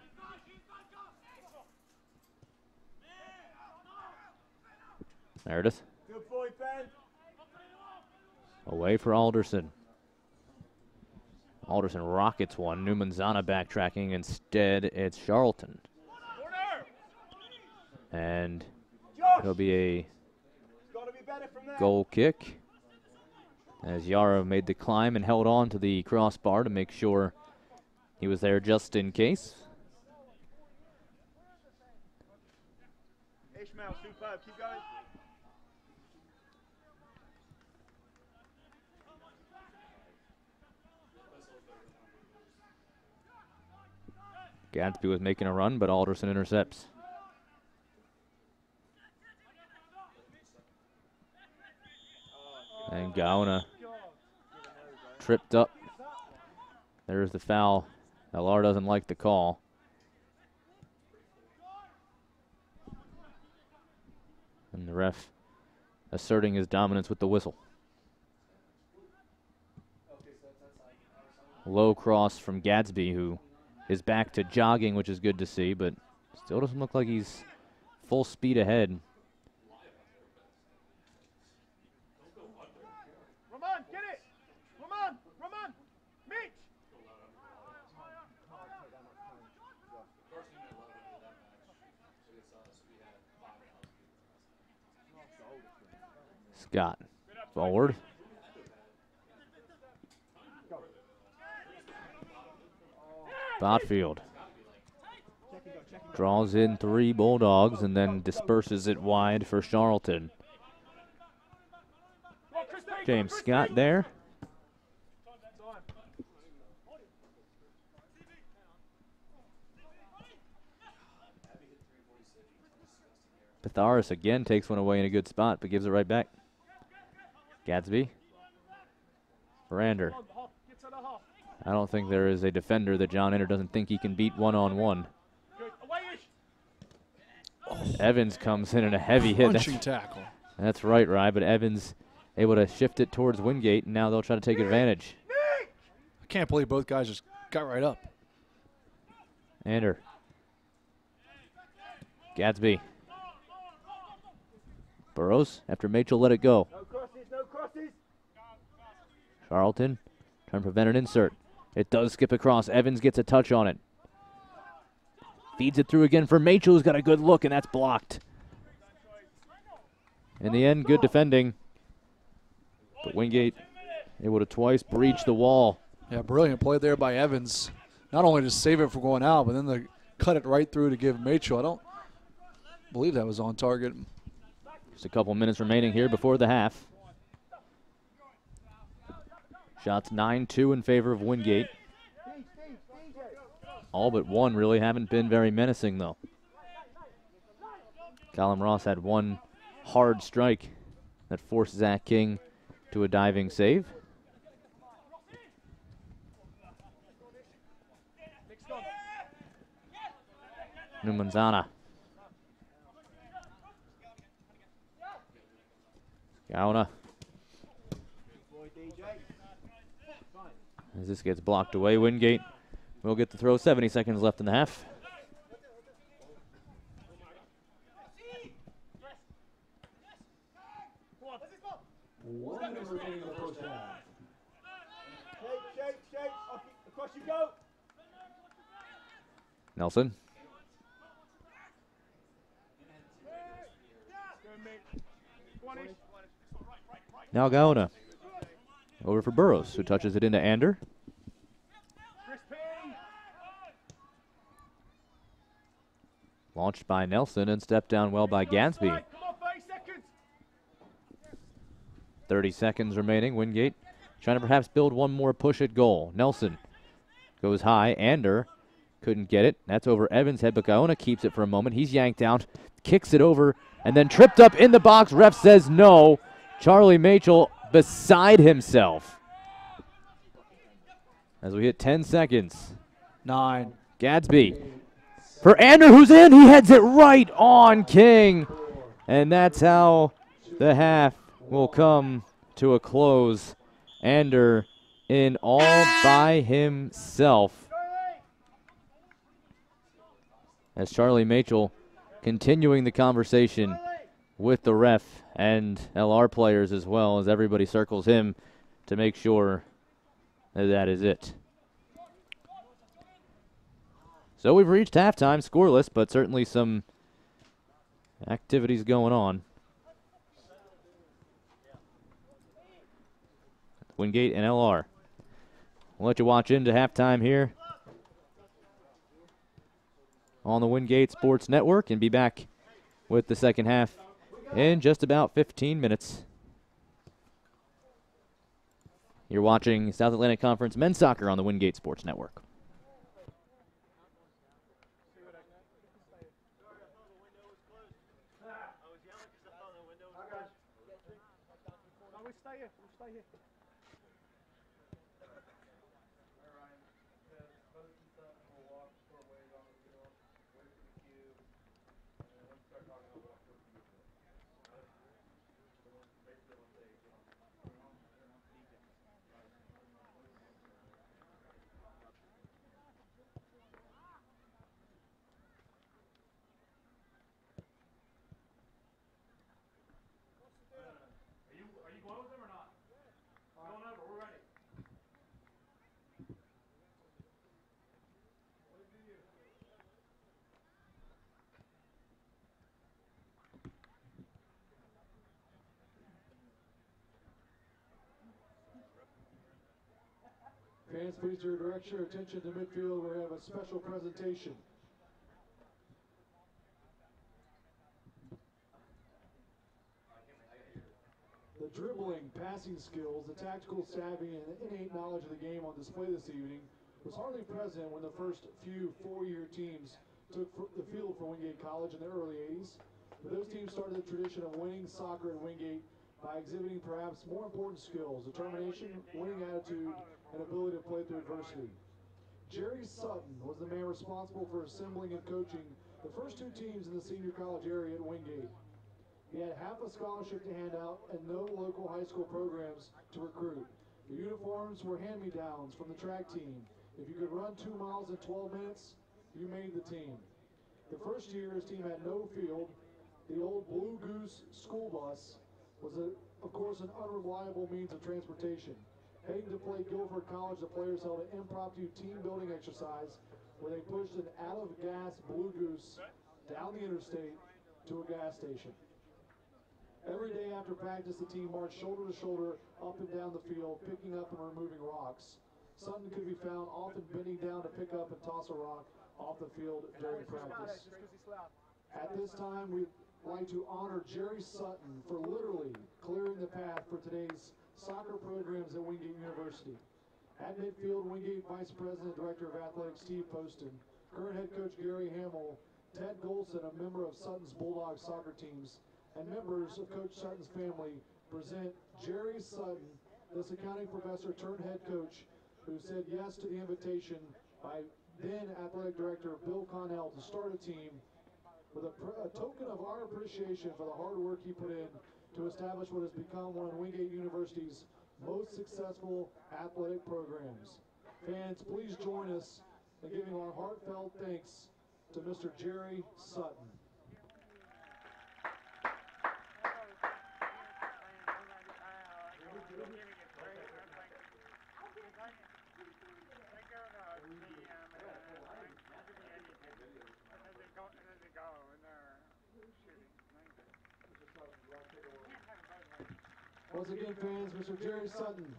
Meredith. Good boy, Ben. Away for Alderson. Alderson rockets one. Numanzana backtracking. Instead, it's Charlton. And it'll be a Gotta be better from there. goal kick as Yara made the climb and held on to the crossbar to make sure he was there just in case. Ishmael, super. Gadsby was making a run, but Alderson intercepts. And Gaona tripped up. There's the foul. L R doesn't like the call. And the ref asserting his dominance with the whistle. Low cross from Gadsby, who is back to jogging, which is good to see, but still doesn't look like he's full speed ahead. Roman, get it! Roman, Roman, Mitch! Scott forward. Botfield draws in three Bulldogs and then disperses it wide for Charlton. James Scott there. Pytharis again takes one away in a good spot, but gives it right back. Gadsby. Brander. I don't think there is a defender that John Enter doesn't think he can beat one-on-one. Oh. Evans comes in and a heavy hit. Punching That's, tackle. That's right, Rye, but Evans able to shift it towards Wingate, and now they'll try to take advantage. I can't believe both guys just got right up. Ander. Gadsby. Burrows after Machel let it go. No crosses, no crosses. Charlton trying to prevent an insert. It does skip across. Evans gets a touch on it. Feeds it through again for Machel, who's got a good look, and that's blocked. In the end, good defending. But Wingate able to twice breach the wall. Yeah, brilliant play there by Evans. Not only to save it from going out, but then to cut it right through to give Machel. I don't believe that was on target. Just a couple minutes remaining here before the half. Shots nine two in favor of Wingate. All but one really haven't been very menacing, though. Callum Ross had one hard strike that forced Zach King to a diving save. Numanzana. Gauna. As this gets blocked away, Wingate will get the throw. seventy seconds left in the half. One minute remaining in the first half. Shake, shake, shake. Off you, across you go. Nelson. Now Gauna. Over for Burrows, who touches it into Ander. Launched by Nelson and stepped down well by Gadsby. thirty seconds remaining. Wingate trying to perhaps build one more push at goal. Nelson goes high. Ander couldn't get it. That's over Evans' head, but Gaona keeps it for a moment. He's yanked out, kicks it over, and then tripped up in the box. Ref says no. Charlie Machel beside himself. As we hit ten seconds. Nine. Gadsby. For Ander, who's in, he heads it right on King. And that's how the half will come to a close. Ander in all by himself. As Charlie Machel continuing the conversation with the ref and L R players as well, as everybody circles him to make sure that that is it. So we've reached halftime, scoreless, but certainly some activities going on. Wingate and L R. We'll let you watch into halftime here on the Wingate Sports Network and be back with the second half in just about fifteen minutes. You're watching South Atlantic Conference Men's Soccer on the Wingate Sports Network. stay here. All right, the coach and Sutton will walk short ways on the field, wait for the cue, and then once you start talking, I'll walk towards you. So basically, once they get on, turn on, turn on defense. Are you are you going with them or not? Going over. We're ready. What do you? Fans, please direct your attention to midfield. We have a special presentation. The dribbling, passing skills, the tactical savvy, and the innate knowledge of the game on display this evening was hardly present when the first few four-year teams took the field for Wingate College in the early eighties. But those teams started the tradition of winning soccer at Wingate by exhibiting perhaps more important skills: determination, winning attitude, and ability to play through adversity. Jerry Sutton was the man responsible for assembling and coaching the first two teams in the senior college area at Wingate. He had half a scholarship to hand out and no local high school programs to recruit. The uniforms were hand-me-downs from the track team. If you could run two miles in twelve minutes, you made the team. The first year, his team had no field. The old Blue Goose school bus was, a, of course, an unreliable means of transportation. Heading to play Guilford College, the players held an impromptu team-building exercise where they pushed an out-of-gas Blue Goose down the interstate to a gas station. Every day after practice, the team marched shoulder to shoulder up and down the field, picking up and removing rocks. Sutton could be found often bending down to pick up and toss a rock off the field during practice. At this time, we'd like to honor Jerry Sutton for literally clearing the path for today's soccer programs at Wingate University. At midfield, Wingate Vice President, Director of Athletics Steve Poston, current head coach Gary Hamill, Ted Golson, a member of Sutton's Bulldogs soccer teams, and members of Coach Sutton's family present Jerry Sutton, this accounting professor turned head coach, who said yes to the invitation by then athletic director Bill Connell to start a team with a, a token of our appreciation for the hard work he put in to establish what has become one of Wingate University's most successful athletic programs. Fans, please join us in giving our heartfelt thanks to Mister Jerry Sutton. Once again, fans, Mister Jerry Sutton.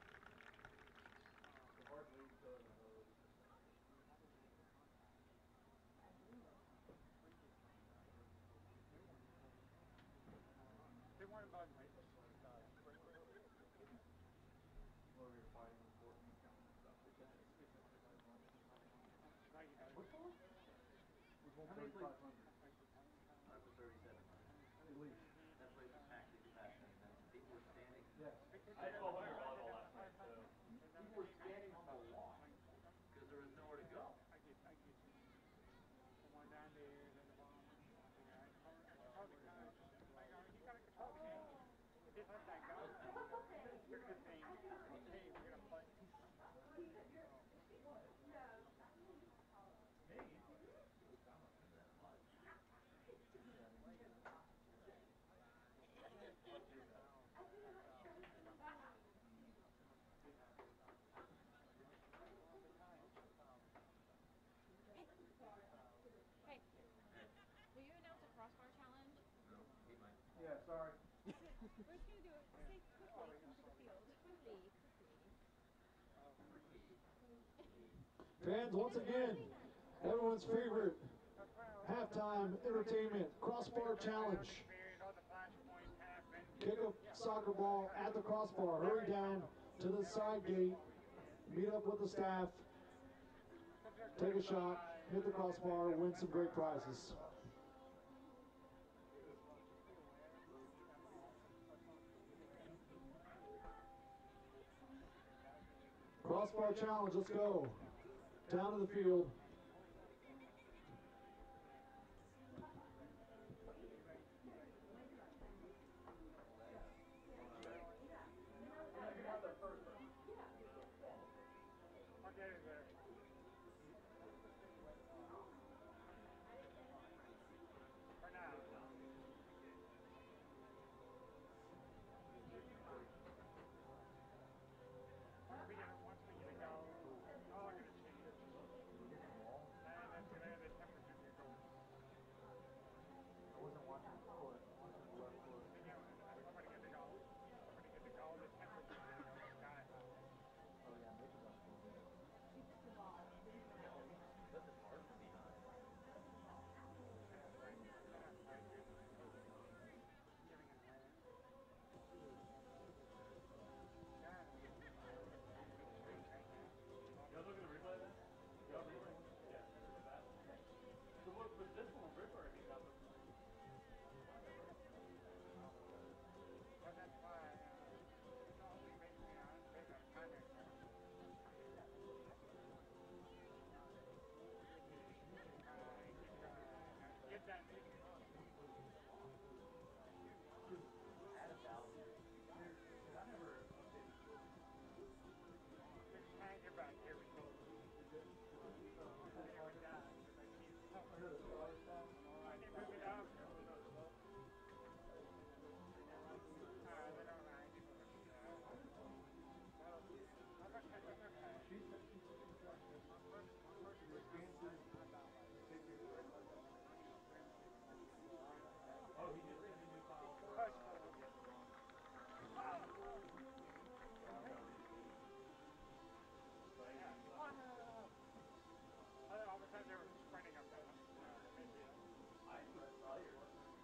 I saw one volleyball last night, so people were standing on the lawn because there was nowhere to go. Hey, will you announce a crossbar challenge? No, he might. Yeah, sorry. We're just going to do it. Say quickly into the field. Quickly, quickly. Fans, once again, everyone's favorite halftime entertainment crossbar challenge. Kick a soccer ball at the crossbar, hurry down to the side gate, meet up with the staff, take a shot, hit the crossbar, win some great prizes. Crossbar challenge, let's go. Down to the field. Okay, there. For now. Once we get, once we get it going, all are going to change. And that's going to have the temperature here going. I wasn't watching the foot. I'm going to get the go. I'm going to get the go. The temperature here going to sky high. Oh, yeah, maybe that's cool. This is hard for me. Giving it away. Y'all looking to replay that? Y'all replay? Yeah. So what, but this one, Ripper, I mean, that looks like. Well, that's why, uh, it's all we make me on, take our contact. Uh, get that big. Add a thousand. I never updated. Just hang your back. Here we go. There we go. I can move it up. Uh, they don't mind. Oh, he just sent a new file. All of a sudden they were sprinting up there. I saw your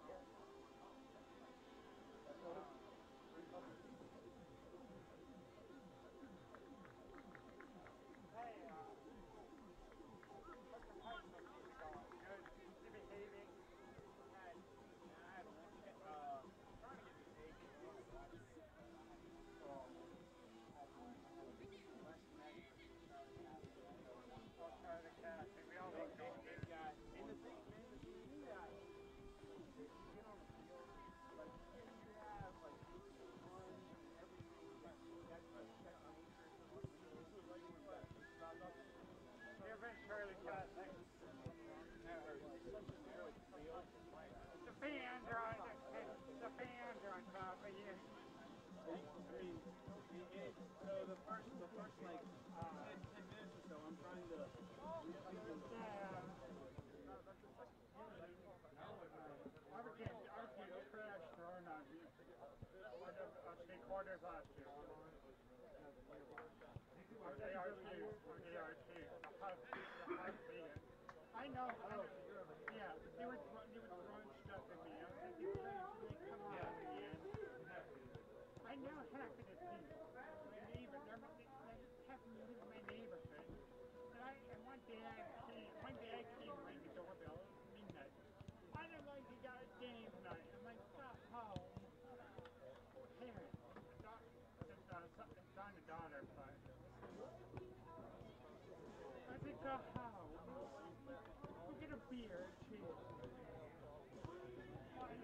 Hey, uh, what's the personal keep going? Good? You behaving? I, I don't know. Uh, trying to get the baby. I'll try the cat. I think we all make big guys. And the thing, man, the thing is that if you get on the field, like, you have, like, runs and everything that, that's, like, second nature to what you do. This was like, you were You've been Charlie Cat. Thanks. The fans are on the, the fans are on top of you. I mean, it, it, so the first, the first like uh, ten, ten minutes or so, I'm trying to. Yeah. Our kid, our kid crashed throwing on you. Of three quarters last year. Or they are too. Or they are too. The hub, the hub being. I know. Yeah, they were they were throwing stuff at me. I was like, you really come on again. I now happen to see my neighbor. They're, they happen to live in my neighborhood. And I and one day I came. One day I came ring the doorbell at midnight. I don't like you got a game night. I'm like, stop home. Parents, it's uh, son and daughter, but I think go home. We'll get a beer too. I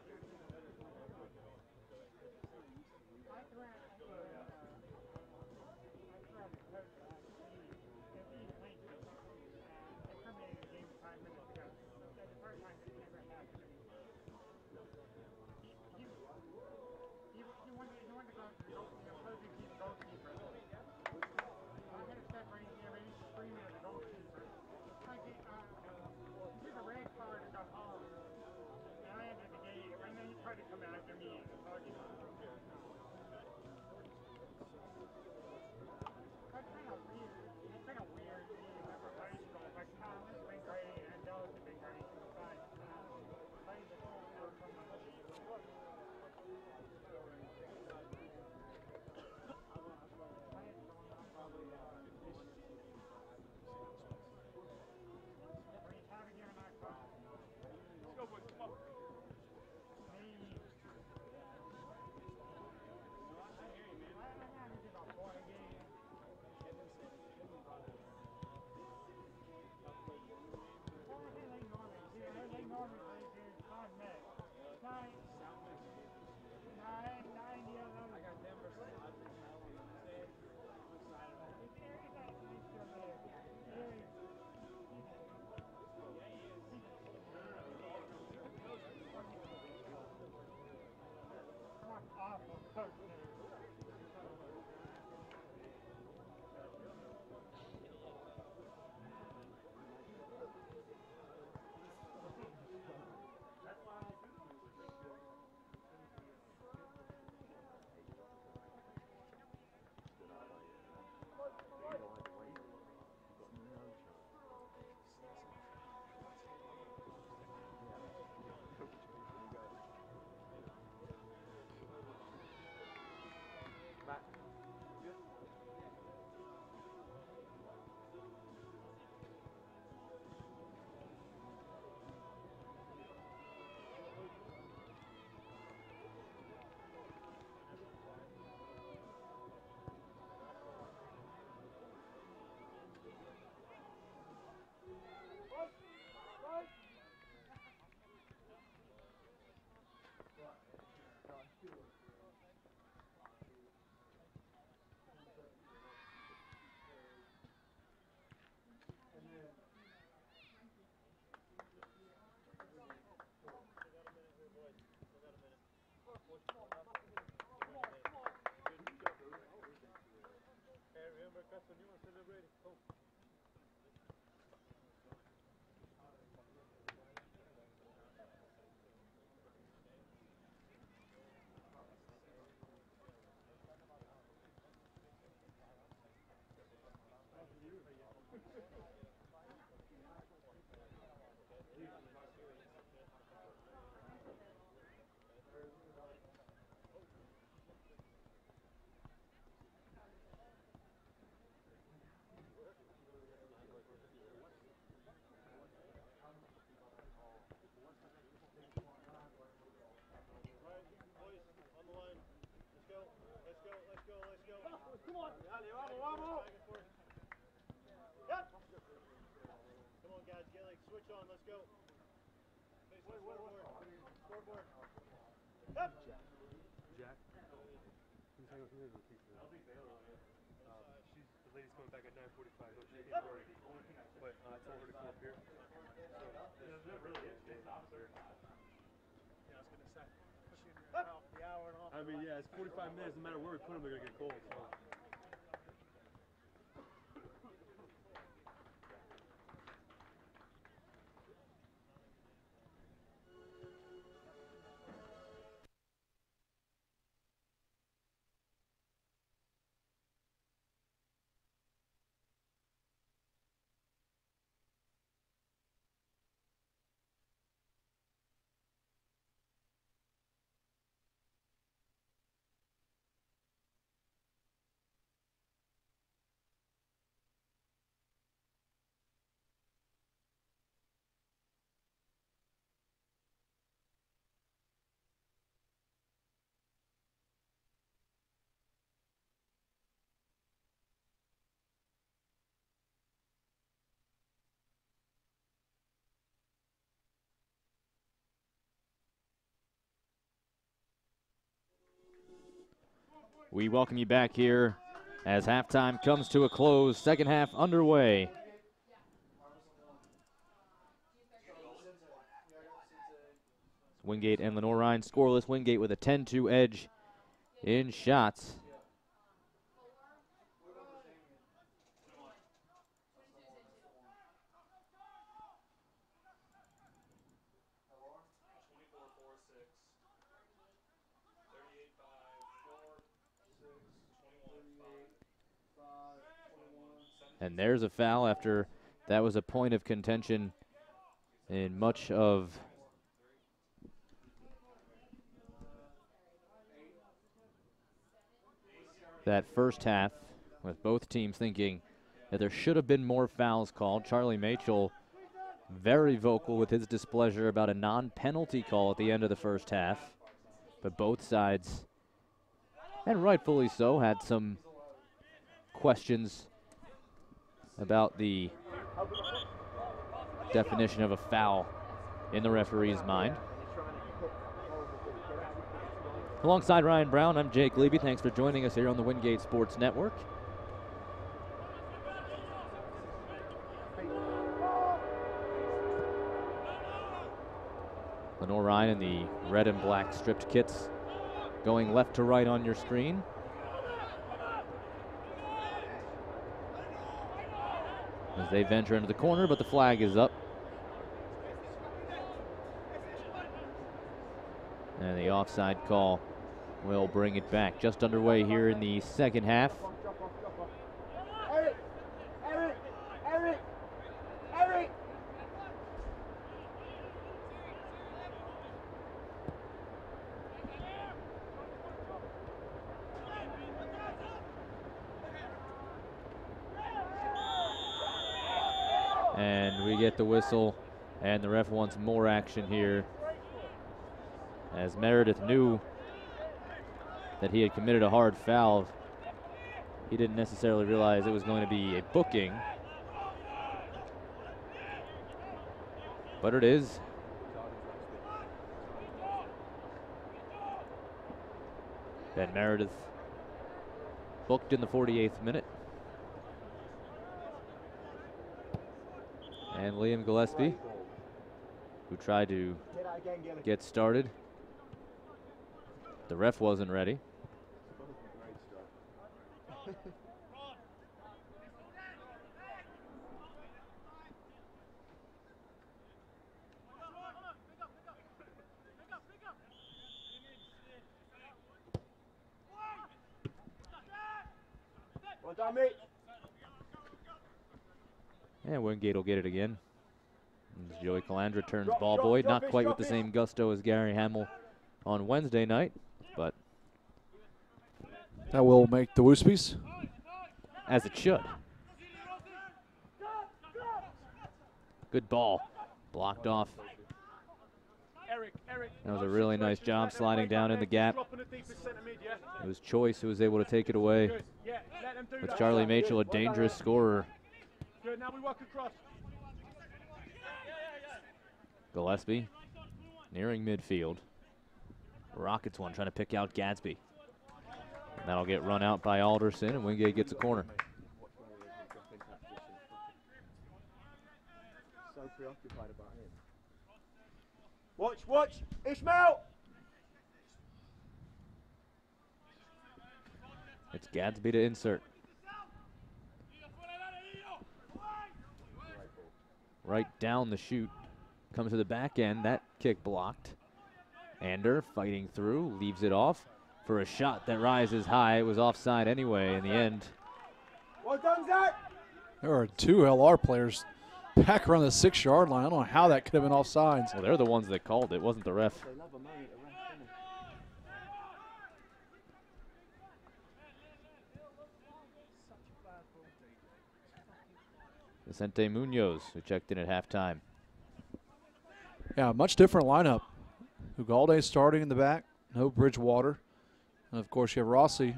threat, uh, I threat the coach last week. He played me. Uh, they come in and game five minutes ago. That's the first time it's ever happened. He, he, he, he, wanted, he wanted to go to the goal, the opposing team goalkeeper. I had to step right there and screaming at the goalkeeper. Like, uh, he's a red I mean, yeah, it's forty-five minutes. No matter where we put them, they're gonna get cold. So. We welcome you back here as halftime comes to a close. Second half underway. Wingate and Lenoir-Rhyne scoreless. Wingate with a ten two edge in shots. And there's a foul after that was a point of contention in much of that first half, with both teams thinking that there should have been more fouls called. Charlie Machel very vocal with his displeasure about a non-penalty call at the end of the first half. But both sides, and rightfully so, had some questions about the definition of a foul in the referee's mind. Alongside Ryan Brown, I'm Jake Levy. Thanks for joining us here on the Wingate Sports Network. Lenoir-Rhyne in the red and black stripped kits going left to right on your screen. As they venture into the corner, but the flag is up. And the offside call will bring it back. Just underway here in the second half. And we get the whistle, and the ref wants more action here, as Meredith knew that he had committed a hard foul. He didn't necessarily realize it was going to be a booking, but it is. Ben Meredith booked in the forty-eighth minute. And Liam Gillespie, who tried to get started. The ref wasn't ready. Well, mate. And Wingate will get it again. As Joey Calandra turns Drop, ball drop, boy, drop not it, quite with drop the it. same gusto as Gary Hamill on Wednesday night, but That will make the Woospies. as it should. Good ball. Blocked off. Eric, Eric. That was a really nice job sliding down in the gap. Drop on the deepest centre mid, yeah? It was Choice who was able to take it away. Good. Yeah, let them do With that. Charlie Machel, a dangerous scorer. Good, now we work across. Gillespie nearing midfield. Rockets one trying to pick out Gadsby. And that'll get run out by Alderson, and Wingate gets a corner. So preoccupied about him. Watch, watch, Ishmael! It's Gadsby to insert. Right down the chute. Comes to the back end. That kick blocked. Ander fighting through, leaves it off for a shot that rises high. It was offside anyway in the end. Well done, Zach! There are two L R players back around the six-yard line. I don't know how that could have been offsides. Well, they're the ones that called it, wasn't the ref. They love a man at the ref, don't they? Vicente Munoz, who checked in at halftime. Yeah, much different lineup. Ugalde starting in the back. No Bridgewater. And, of course, you have Rossi.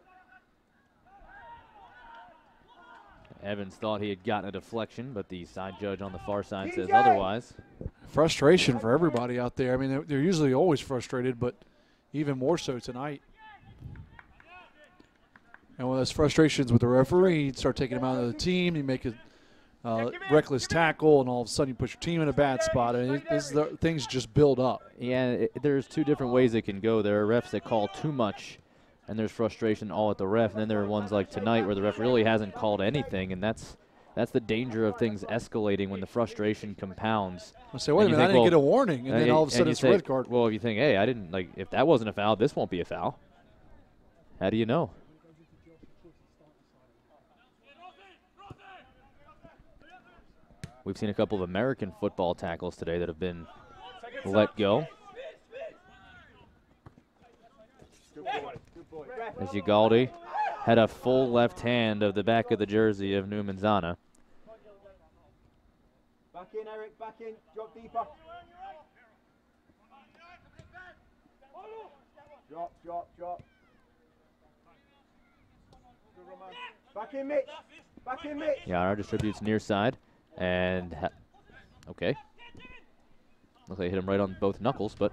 Evans thought he had gotten a deflection, but the side judge on the far side says D J! otherwise. Frustration for everybody out there. I mean, they're, they're usually always frustrated, but even more so tonight. And when there's frustrations with the referee, you start taking him out of the team, you make a uh, reckless tackle, and all of a sudden you put your team in a bad spot. And it, this is the, things just build up. Yeah, it, there's two different ways it can go. There are refs that call too much, and there's frustration all at the ref. And then there are ones like tonight where the ref really hasn't called anything, and that's that's the danger of things escalating when the frustration compounds. I say, wait a And you minute, I think, didn't well, get a warning, and uh, then all of a and sudden you it's say, a red card. Well, if you think, hey, I didn't, like, if that wasn't a foul, this won't be a foul. How do you know? We've seen a couple of American football tackles today that have been let go. As Ugalde had a full left hand of the back of the jersey of Numanzana. Back in, Eric, back in. Drop deeper. Drop, drop, drop. Back in, Mitch. Back in, Mitch. Yara distributes near side. And, ha okay. Looks like he hit him right on both knuckles, but.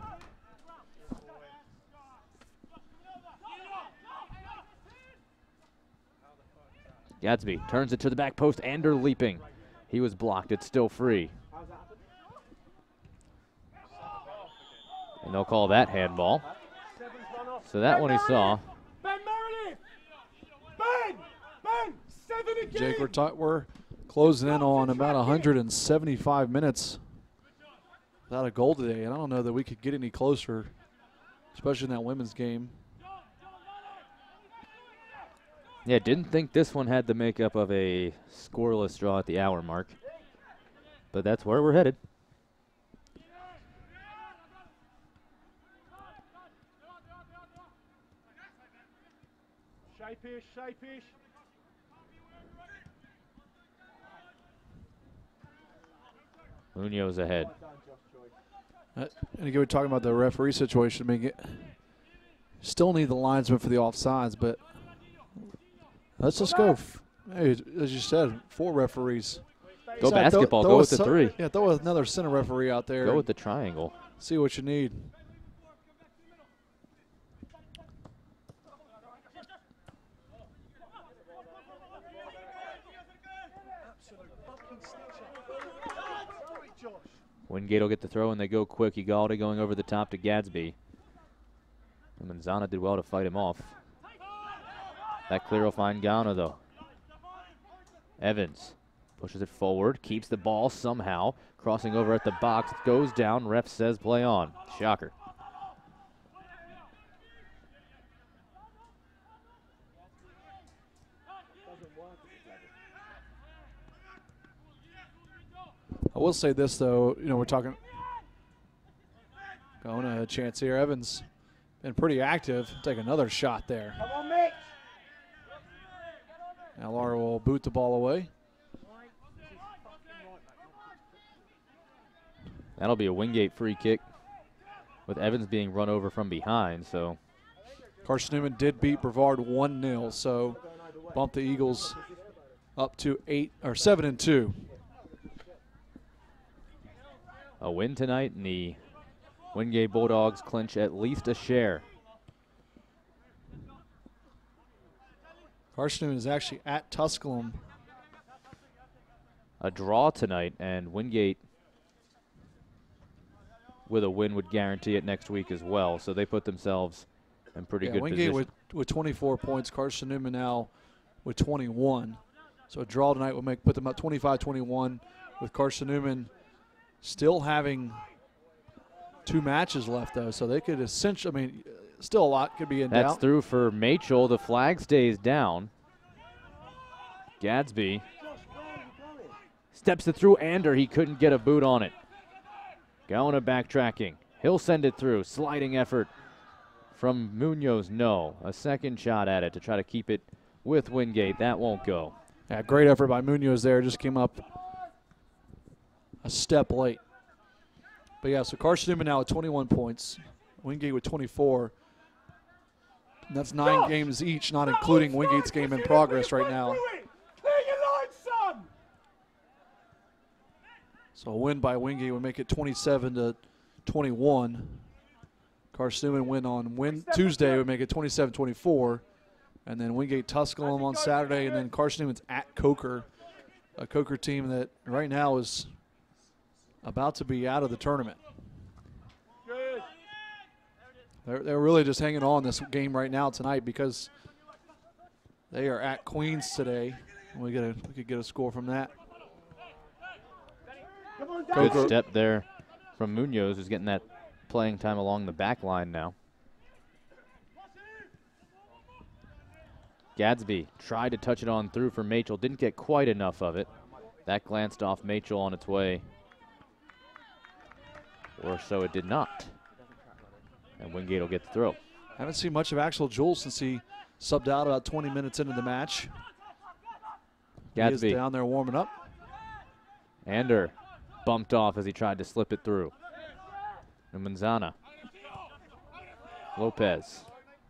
Gadsby turns it to the back post. Ander leaping. He was blocked. It's still free. And they'll call that handball. So that one he saw. Ben Meredith! Ben! Ben! Seven again! Jake, we're, ta- we're closing in on about one hundred seventy-five minutes without a goal today, and I don't know that we could get any closer, especially in that women's game. Yeah, didn't think this one had the makeup of a scoreless draw at the hour mark. But that's where we're headed. Shape-ish, shape-ish. Munoz ahead. Uh, and again, we're talking about the referee situation. I mean, it, still need the linesman for the offsides, but let's just go. F hey, as you said, four referees. Go So basketball. throw- Go throw with the a- three. Yeah, throw another center referee out there. Go with the triangle. See what you need. Wingate will get the throw, and they go quick. Ugalde going over the top to Gadsby. And Manzana did well to fight him off. That clear will find Ghana, though. Evans pushes it forward, keeps the ball somehow. Crossing over at the box, goes down. Ref says play on. Shocker. I will say this, though. You know, we're talking going a chance here. Evans been pretty active. Take another shot there. Come on, Mitch. Now Laura will boot the ball away. That'll be a Wingate free kick with Evans being run over from behind. So Carson Newman did beat Brevard one nil, so bumped the Eagles up to eight or seven and two. a win tonight, and the Wingate Bulldogs clinch at least a share. Carson Newman is actually at Tusculum. A draw tonight, and Wingate with a win would guarantee it next week as well. So they put themselves in pretty Yeah, good Wingate position. with, with twenty-four points, Carson Newman now with twenty-one. So a draw tonight will make put them up twenty-five twenty-one, with Carson Newman still having two matches left, though. So they could essentially, I mean, still a lot could be in That's doubt. through for Machel. The flag stays down. Gadsby steps it through Ander. He couldn't get a boot on it. Gaona backtracking. He'll send it through. Sliding effort from Munoz. No. A second shot at it to try to keep it with Wingate. That won't go. Yeah, great effort by Munoz there. Just came up a step late. But yeah, so Carson Newman now with twenty-one points. Wingate with twenty-four. And that's nine games each, not including Wingate's game in progress right now. Clear your line, son! So a win by Wingate would make it twenty-seven to twenty-one. Carson Newman win on win Tuesday would make it twenty-seven twenty-four. And then Wingate Tusculum on Saturday, and then Carson Newman's at Coker, a Coker team that right now is about to be out of the tournament. Good. They're, they're really just hanging on this game right now tonight because they are at Queens today. And we get a we could get a score from that. Come on, Good Coker- step there from Munoz, who's getting that playing time along the back line now. Gadsby tried to touch it on through for Machel. Didn't get quite enough of it. That glanced off Machel on its way. Or so it did not. And Wingate will get the throw. Haven't seen much of Axel Jules since he subbed out about twenty minutes into the match. He Gadsby. is down there warming up. Ander bumped off as he tried to slip it through. And Manzana. Lopez.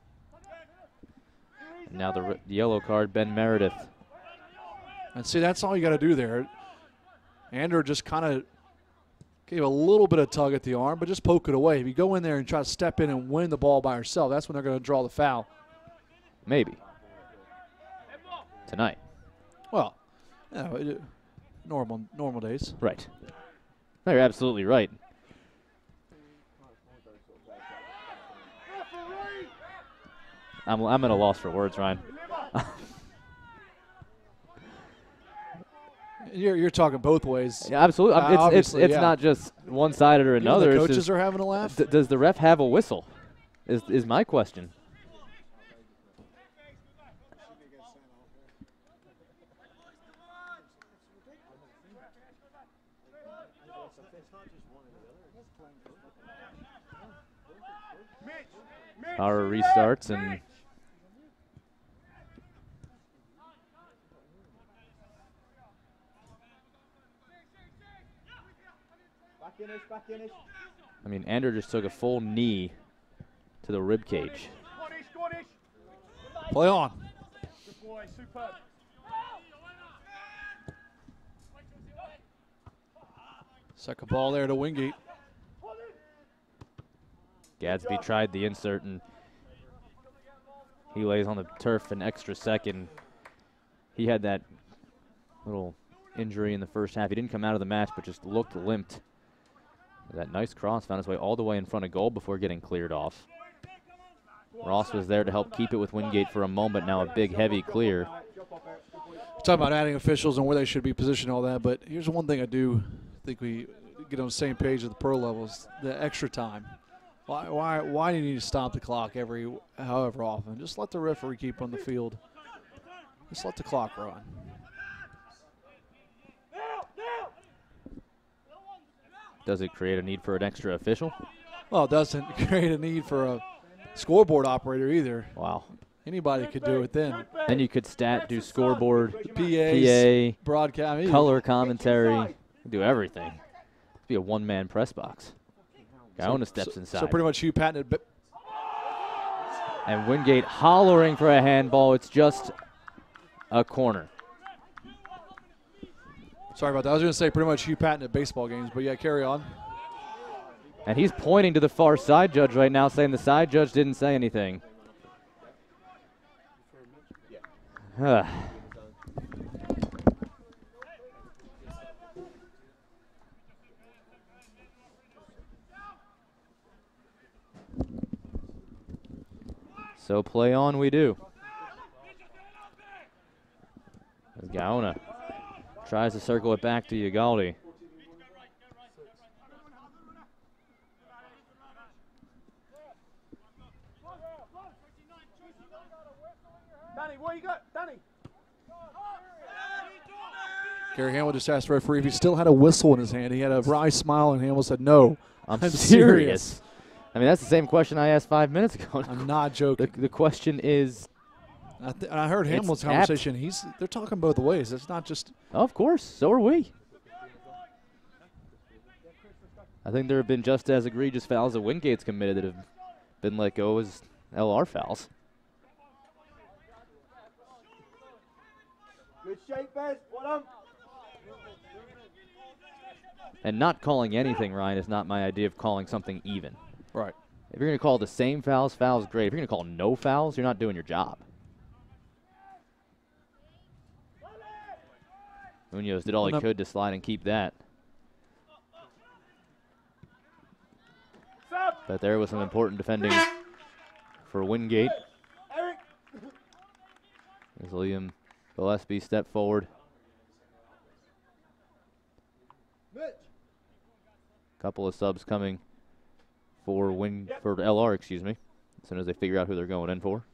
And now the, the yellow card, Ben Meredith. And see, that's all you got to do there. Ander just kind of gave a little bit of tug at the arm, but just poke it away. If you go in there and try to step in and win the ball by yourself, that's when they're going to draw the foul. Maybe. Tonight. Well, you know, it, normal normal days. Right. No, you're absolutely right. I'm, I'm at a loss for words, Ryan. You're, you're talking both ways. Yeah, absolutely. Uh, it's it's, obviously, it's yeah. not just one-sided or Even another. the It's coaches just, are having a laugh. d- does the ref have a whistle? Is is my question. Our restarts and Back in it, back in it. I mean, Ander just took a full knee to the rib cage. Scottish, Scottish. Play on. Good boy, superb. Second ball there to Wingate. Gadsby tried the insert, and he lays on the turf an extra second. He had that little injury in the first half. He didn't come out of the match, but just looked limped. That nice cross found its way all the way in front of goal before getting cleared off. Ross was there to help keep it with Wingate for a moment. Now a big, heavy clear. Talk about adding officials and where they should be positioned, all that. But here's one thing I do think we get on the same page at the pro levels: the extra time. Why, why, why do you need to stop the clock every, however often? Just let the referee keep on the field. Just let the clock run. Does it create a need for an extra official? Well, it doesn't create a need for a scoreboard operator either. Wow. Anybody could do it then. Then you could stat, do scoreboard, P As, P A, broadcast, I mean, color commentary, do everything. It'd be a one-man press box. Gaona steps so, inside. So pretty much Hugh patented. But and Wingate hollering for a handball. It's just a corner. Sorry about that. I was going to say pretty much Hugh patented baseball games, but yeah, carry on. And he's pointing to the far side judge right now, saying the side judge didn't say anything. Huh. So play on we do. As Gaona tries to circle it back to Ugalde. Danny, what you got? Danny. Gary Hamill just asked the referee if he still had a whistle in his hand. He had a wry smile, and Hamill said, no. I'm, I'm serious. serious. I mean, that's the same question I asked five minutes ago. I'm not joking. The, the question is, I, th- I heard Hamill's It's apt. conversation. He's They're talking both ways. It's not just. of course, so are we. I think there have been just as egregious fouls that Wingate's committed that have been let go as L R fouls. Good shape, Bez. Well done. And not calling anything, Ryan, is not my idea of calling something even. Right. If you're going to call the same fouls, fouls, great. If you're going to call no fouls, you're not doing your job. Munoz did all he could to slide and keep that. But there was some important defending for Wingate. As Liam Gillespie stepped forward. Couple of subs coming for Wing for L R, excuse me, as soon as they figure out who they're going in for.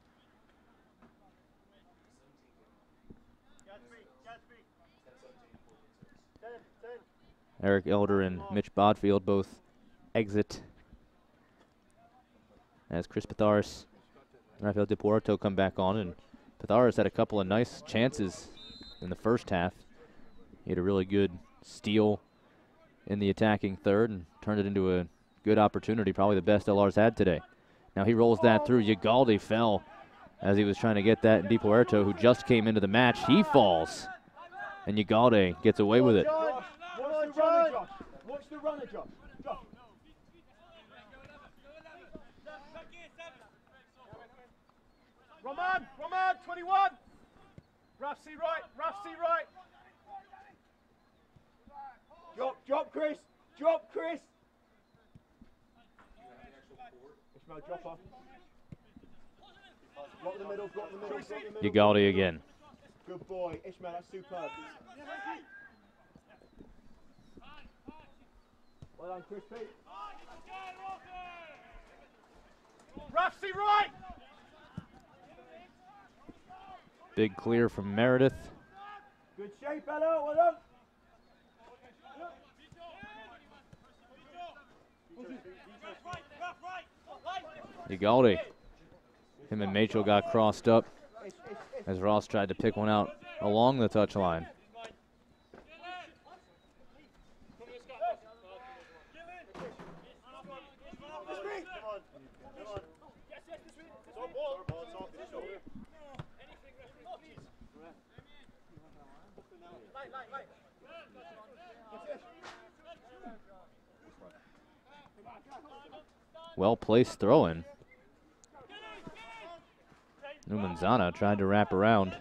Eric Elder and Mitch Bodfield both exit as Chris Pitharis and Rafael De Puerto come back on, and Pitharis had a couple of nice chances in the first half. He had a really good steal in the attacking third and turned it into a good opportunity, probably the best L R's had today. Now he rolls that through. Ugalde fell as he was trying to get that, and De Puerto, who just came into the match, he falls. And Ugalde gets away with it. Watch the runner, Josh. Watch the runner, Josh. Josh. Roman, Roman, twenty-one. Rafsy right, Rafsy right. Drop, drop, Chris. Drop, Chris. Ishmael, drop off. Block the middle, block the middle, block the middle. Ugalde again. Good boy, Ishmael, that's superb. Well done, Chris Pete. Rafsy right. Big clear from Meredith. Good shape, Ella, well done. Ugalde. Him and Machel got crossed up as Ross tried to pick one out along the touchline. Well-placed throw-in. Numanzana tried to wrap around.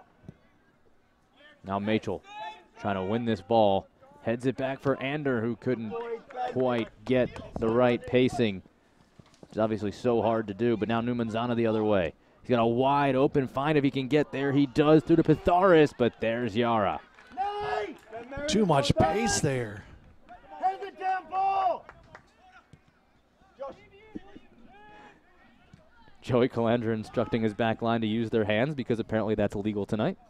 Now Machel trying to win this ball. Heads it back for Ander, who couldn't quite get the right pacing. It's obviously so hard to do, but now Numanzana the other way. He's got a wide open find if he can get there. He does through to Pitharis, but there's Yara. Too much pace there. Head it down, ball. Joey Calandra instructing his back line to use their hands because apparently that's illegal tonight.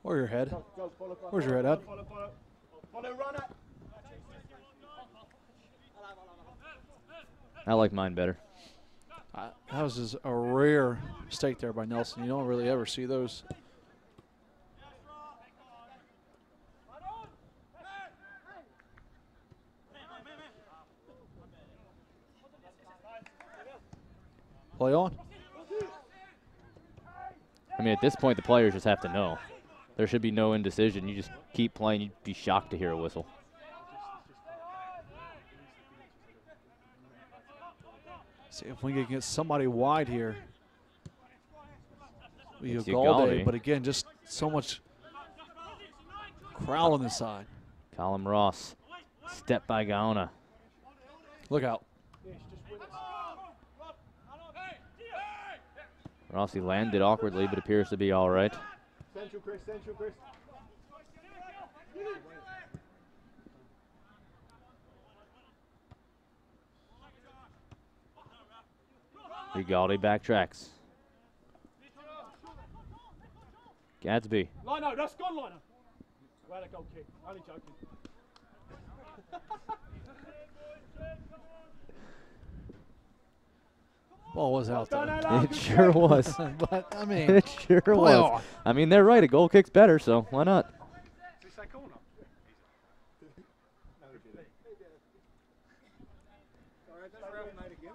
Or your head. Go, go, follow, follow, Where's your head at? Follow, follow, follow, follow, run it. I like mine better. Uh, that was just a rare mistake there by Nelson. You don't really ever see those. Play on. I mean, at this point, the players just have to know. There should be no indecision. You just keep playing. You'd be shocked to hear a whistle. See if we can get somebody wide here. It's Ugalde, Ugalde. but again, just so much crowd on this side. Colin Ross, step by Gaona. Look out. Rossi landed awkwardly, but appears to be all right. Central, Chris, central, Chris. Ugalde backtracks. Gadsby. Lino, that's gone, Lino. Well, a goal kick. Only joking. Ball was out Go, there. no, no, It good sure kick. was. But, I mean, It sure play was. on. I mean, they're right. A goal kick's better, so why not? Did he say corner? Alright, that's Ralph made again.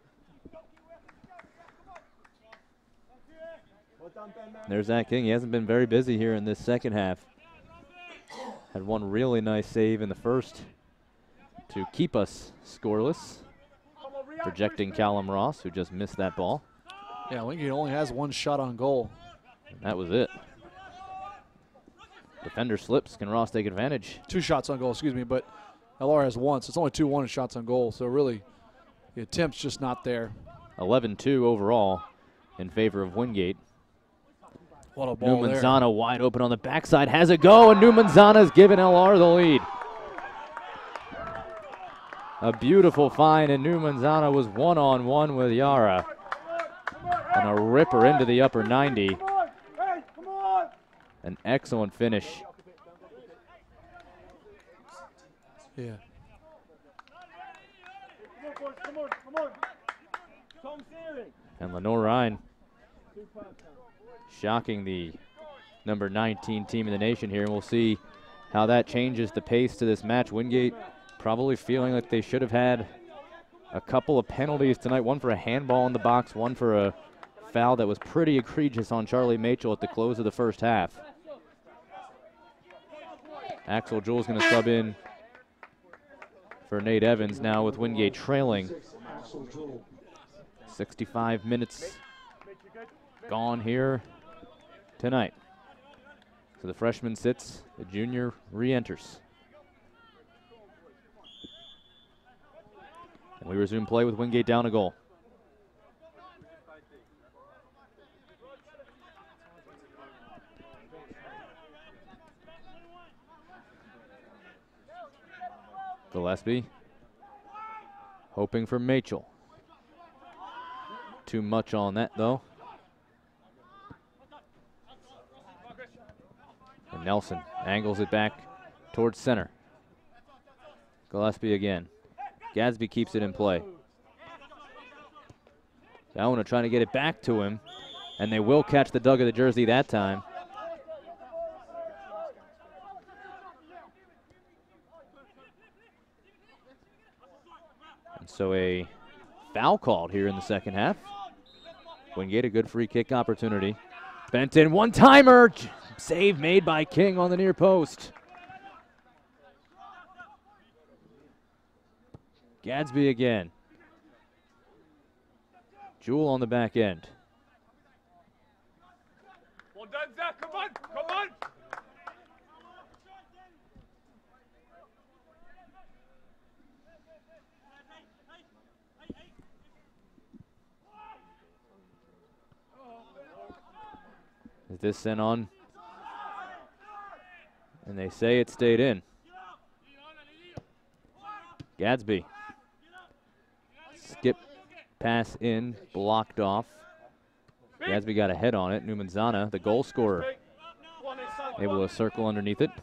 Well done, Ben, man. There's Zach King. He hasn't been very busy here in this second half. Had one really nice save in the first to keep us scoreless, Come on, react, projecting Chris, Callum Ross, who just missed that ball. Yeah, Wingate only has one shot on goal. And that was it. Defender slips. Can Ross take advantage? Two shots on goal, excuse me, but L R has one, so it's only two one shots on goal. So really, the attempt's just not there. eleven two overall in favor of Wingate. What a ball there. Numanzana wide open on the backside, has a go, and Numanzana's given L R the lead. A beautiful find, and Numanzana was one-on-one with Yara. And a ripper into the upper ninety. Come on, hey, come on. An excellent finish. Yeah. Come on, boys, come on, come on. Tom Searing. And Lenoir-Rhyne shocking the number nineteen team in the nation here, and we'll see how that changes the pace to this match. Wingate probably feeling like they should have had a couple of penalties tonight, one for a handball in the box, one for a foul that was pretty egregious on Charlie Machel at the close of the first half. Axel Jewell's going to sub in for Nate Evans now with Wingate trailing. sixty-five minutes gone here tonight. So the freshman sits, the junior re-enters. And we resume play with Wingate down a goal. Gillespie hoping for Machel. Too much on that though. And Nelson angles it back towards center. Gillespie again. Gadsby keeps it in play. Gaona trying to get it back to him, and they will catch the dug of the jersey that time. And so a foul called here in the second half. Wingate a good free kick opportunity. Benton, one-timer, save made by King on the near post. Gadsby again. Jewell on the back end. Well done, Zach, come on, come on. Is this sent on? And they say it stayed in. Gadsby. Skip pass in, blocked off. Gadsby got a head on it. Numanzana, the goal scorer, able to circle underneath it.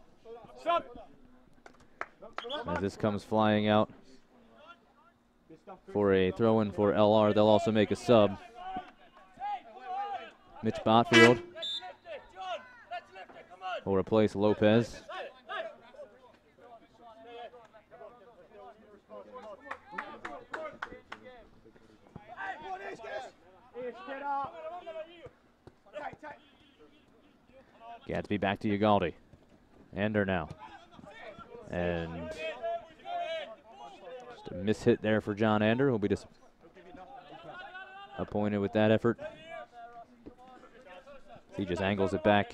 As this comes flying out for a throw-in for L R, they'll also make a sub. Mitch Botfield will replace Lopez. Gadsby back to Ugaldi. Ander now. And just a mishit there for John Ander. He'll be disappointed with that effort. He just angles it back.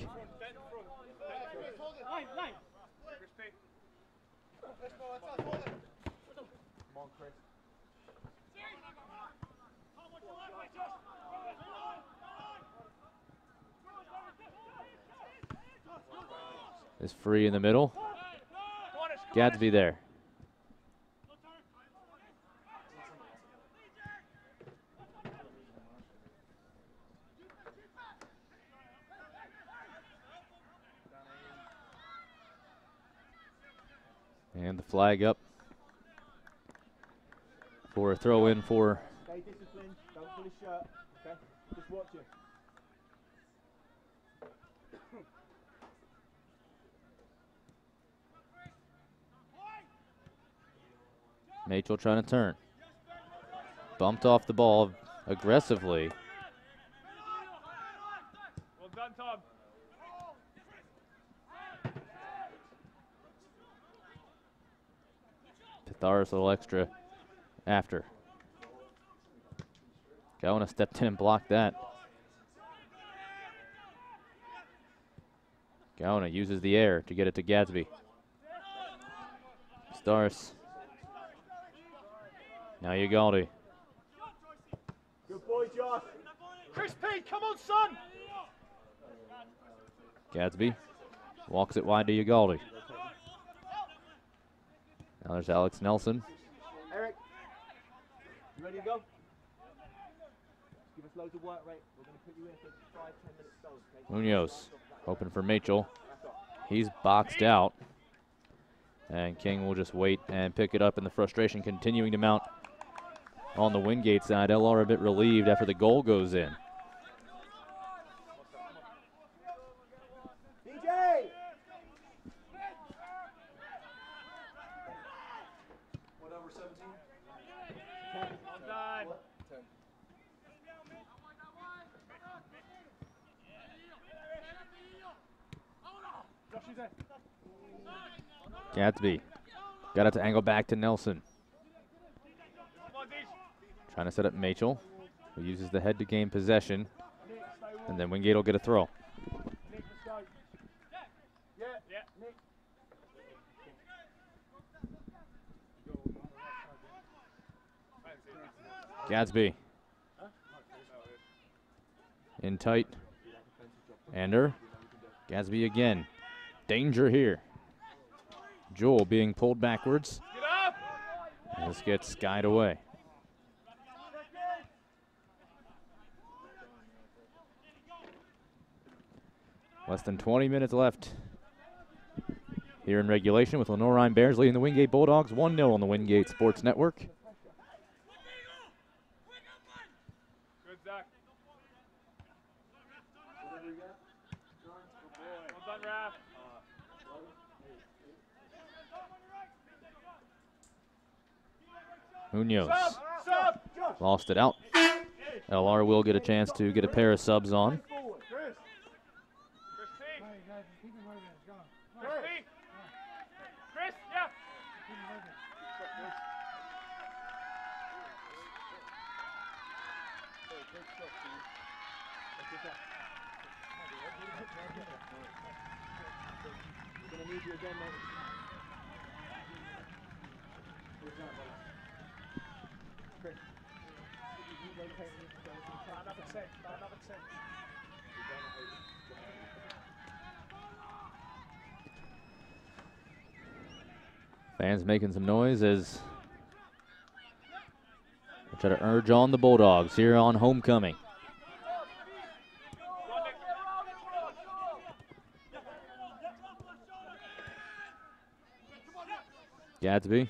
Is free in the middle. Gadsby there. And the flag up for a throw in for Stay disciplined, don't pull his shirt, okay? Just watch him. Mitchell trying to turn. Bumped off the ball aggressively. Well done, Tom. Pitharis a little extra after. Gaona stepped in and blocked that. Gaona uses the air to get it to Gadsby. Stars. Now Ugaldi. Good boy, Josh. Chris P, come on, son. Gadsby walks it wide to Ugaldi. Now there's Alex Nelson. Eric, you ready to go? Give us loads of work rate. We're going to put you in for five, ten minutes goals, okay? Munoz open for Mitchell. He's boxed out. And King will just wait and pick it up, and the frustration continuing to mount on the Wingate side. L R a bit relieved after the goal goes in. D J! What number seventeen? Well done. Gadsby got it to angle back to Nelson. Trying to set up Mitchell, who uses the head to gain possession. And then Wingate will get a throw. Yeah, yeah. Gadsby. In tight. Ander. Gadsby again. Danger here. Joel being pulled backwards. And this gets skied away. Less than twenty minutes left here in regulation, with Lenoir-Rhyne Bears leading the Wingate Bulldogs one nil on the Wingate Sports Network. Good, Zach. Well done, Raph. Munoz lost it out. L R will get a chance to get a pair of subs on. Chris, yeah. Gonna need you again, mate. Chris. You rotate me to go to another ten, another ten. Fans making some noise as they try to urge on the Bulldogs here on homecoming. Gadsby.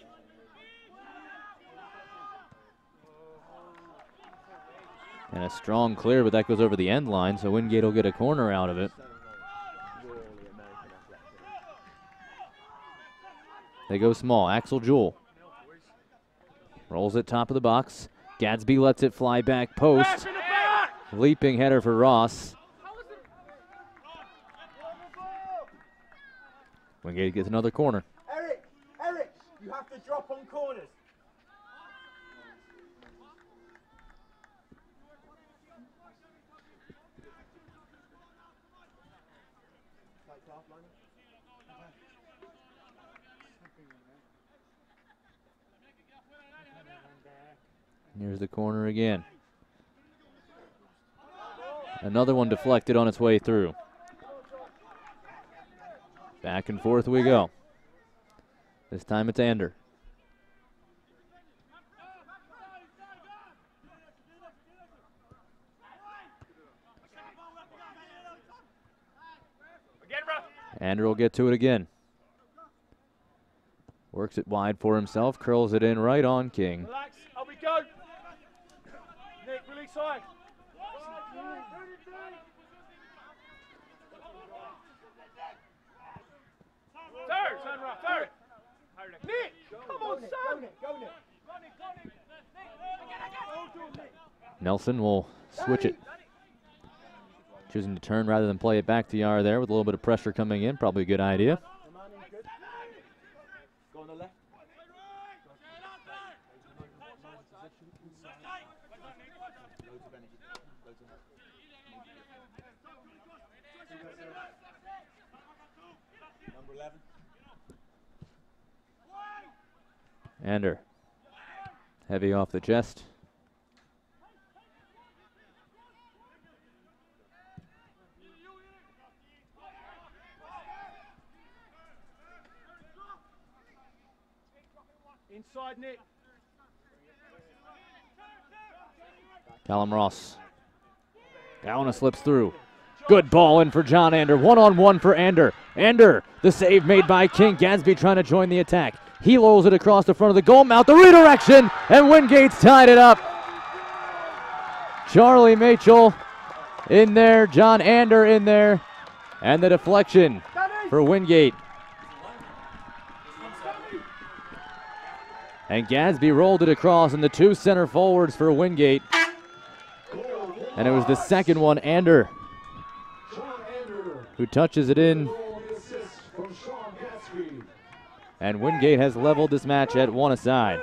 And a strong clear, but that goes over the end line, so Wingate will get a corner out of it. They go small. Axel Jewell rolls it top of the box. Gadsby lets it fly back post. Leaping header for Ross. Wingate gets another corner. Eric, Eric, you have to drop on corners. Here's the corner again. Another one deflected on its way through. Back and forth we go. This time it's Ander. Ander will get to it again. Works it wide for himself, curls it in right on King. Relax, up we go. Nick, release side. Third, turn around, third. Nick, come on, son. Go, Nick, go, Nick. Nelson will switch it. Choosing to turn rather than play it back to Yar there with a little bit of pressure coming in. Probably a good idea. Go on the left. Number eleven. Ander. Heavy off the chest. Inside, Nick. Callum Ross. Down slips through. Good ball in for John Ander. One-on-one for Ander. Ander, the save made by King. Gadsby trying to join the attack. He rolls it across the front of the goal mouth. The redirection, and Wingate's tied it up. Charlie Machel in there. John Ander in there. And the deflection for Wingate. And Gadsby rolled it across, and the two center forwards for Wingate. And it was the second one, Ander, who touches it in. And Wingate has leveled this match at one aside.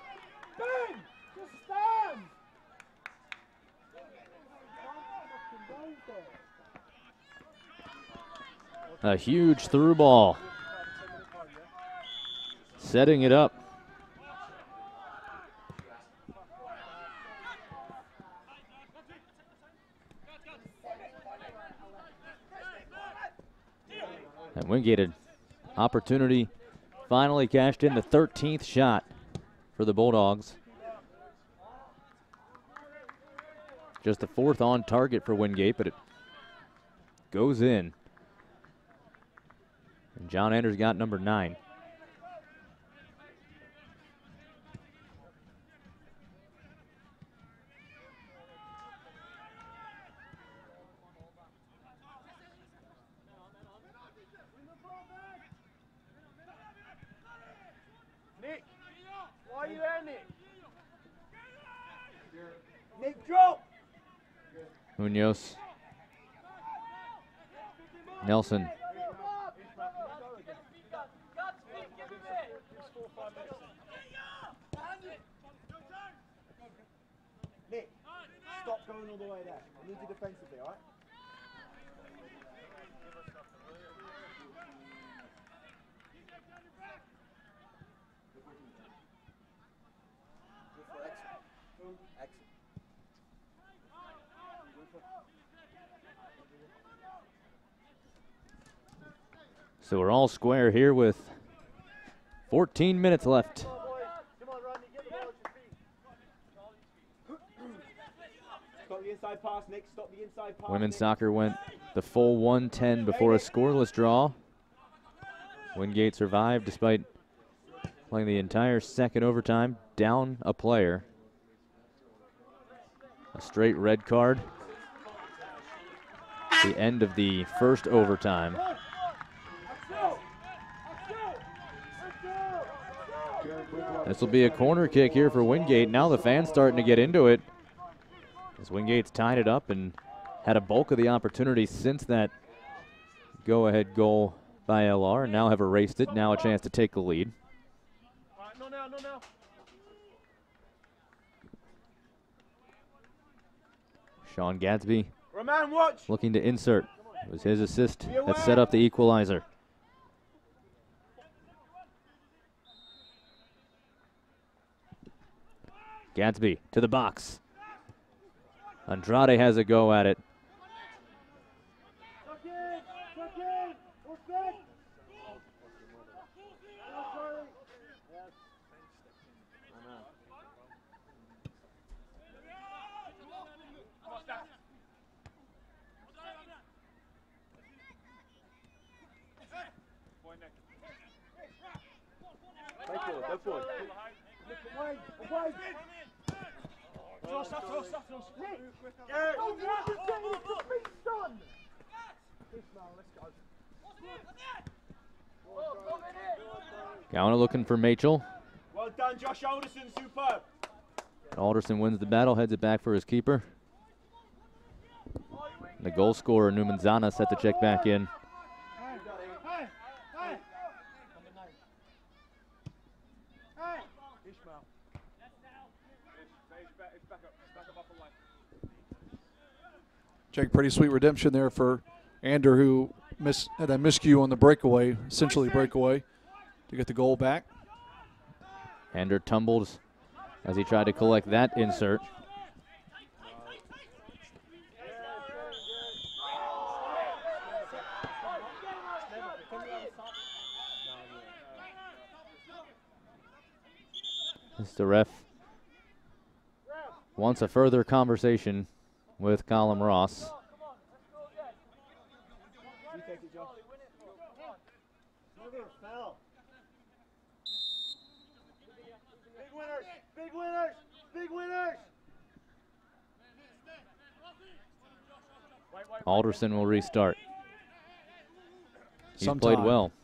A huge through ball. Setting it up. And Wingate an opportunity finally cashed in, the thirteenth shot for the Bulldogs. Just the fourth on target for Wingate, but it goes in. And John Anders got number nine. Nick, why are you there, Nick? Nick, drop! Munoz. Nelson. Nick, stop going all the way there. I need you defensively, alright? So we're all square here with fourteen minutes left. Stop the inside pass, Nick. Stop the inside pass. Women's Nick. soccer went the full one ten before a scoreless draw. Wingate survived despite Playing the entire second overtime, down a player. A straight red card. The end of the first overtime. This will be a corner kick here for Wingate. Now the fans starting to get into it, as Wingate's tied it up and had a bulk of the opportunity since that go-ahead goal by L R, and now have erased it. Now a chance to take the lead. No, no, no, no. Sean Gadsby Roman, watch. looking to insert. It was his assist that set up the equalizer. Gadsby to the box. Andrade has a go at it. Gowana looking for Machel. Well done, Josh Alderson, superb. Alderson wins the battle, heads it back for his keeper. The goal scorer, Newman Zana, set to check back in. Jake, pretty sweet redemption there for Ander, who miss, had that miscue on the breakaway, essentially breakaway, to get the goal back. Ander tumbled as he tried to collect that insert. Mister Ref wants a further conversation with Colin Ross. Big winners, big winners, big winners. Alderson will restart. He Sometime. played well.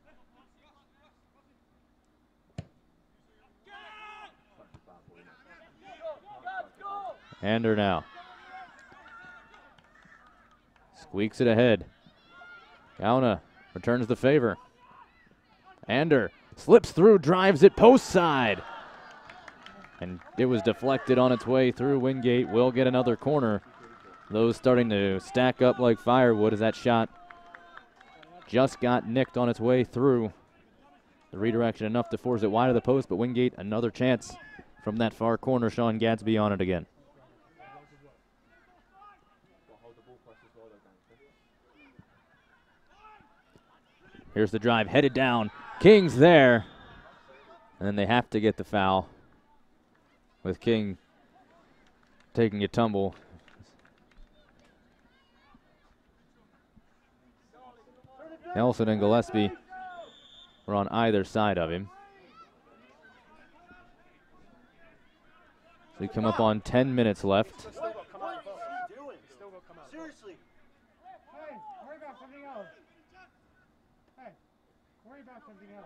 Ander now. Squeaks it ahead. Gauna returns the favor. Ander slips through, drives it post side. And it was deflected on its way through. Wingate will get another corner. Those starting to stack up like firewood as that shot just got nicked on its way through. The redirection enough to force it wide of the post, but Wingate another chance from that far corner. Sean Gadsby on it again. Here's the drive, headed down. King's there. And then they have to get the foul with King taking a tumble. Nelson and Gillespie were on either side of him. So we come up on ten minutes left. Seriously. Hey, worry about something else. Hey, worry about something else.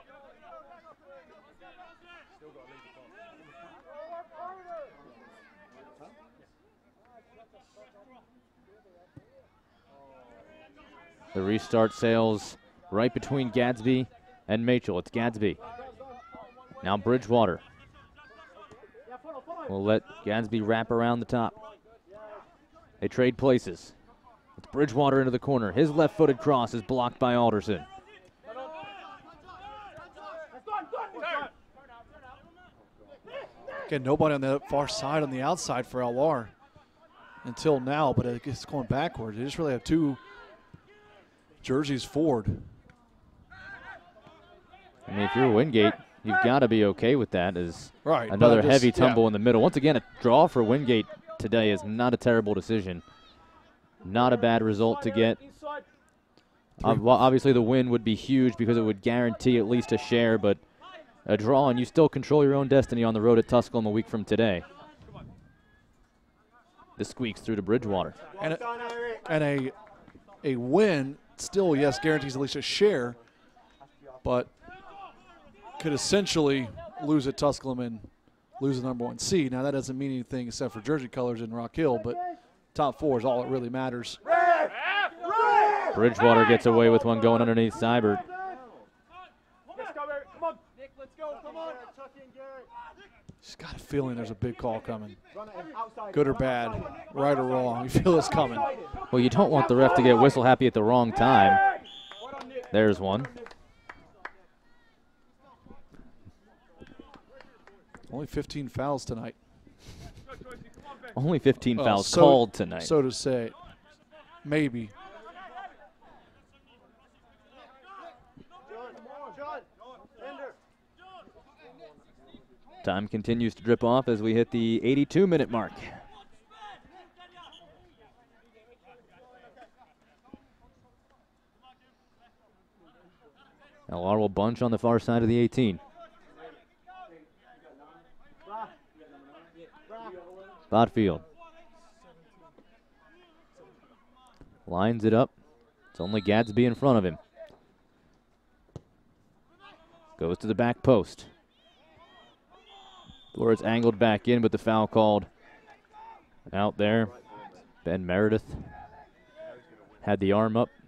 The restart sails right between Gadsby and Machel. It's Gadsby. Now Bridgewater. We'll let Gadsby wrap around the top. They trade places. It's Bridgewater into the corner. His left-footed cross is blocked by Alderson. Again, nobody on the far side on the outside for L R until now, but it's going backward. They just really have two jerseys forward. I mean, if you're Wingate, you've got to be okay with that as Right, another but just- heavy tumble yeah. in the middle. Once again, a draw for Wingate today is not a terrible decision. Not a bad result to get. Uh, well, obviously, the win would be huge because it would guarantee at least a share, but a draw, and you still control your own destiny on the road at Tusculum a week from today. This squeaks through to Bridgewater. And a, and a, a win still, yes, guarantees at least a share, but could essentially lose at Tusculum and lose the number one seed. Now, that doesn't mean anything except for jersey colors in Rock Hill, but top four is all that really matters. Bridgewater gets away with one going underneath Seibert. Let's go, Eric. Come on. Nick, let's go. Come on. Just got a feeling there's a big call coming. Good or bad, right or wrong, you feel it's coming. Well, you don't want the ref to get whistle happy at the wrong time. There's one. Only fifteen fouls tonight. Only fifteen Well, fouls so- called tonight. So to say, maybe. Time continues to drip off as we hit the eighty-two minute mark. L R will bunch on the far side of the eighteen. Botfield lines it up. It's only Gadsby in front of him. Goes to the back post. Or it's angled back in, but the foul called out there. Ben Meredith had the arm up.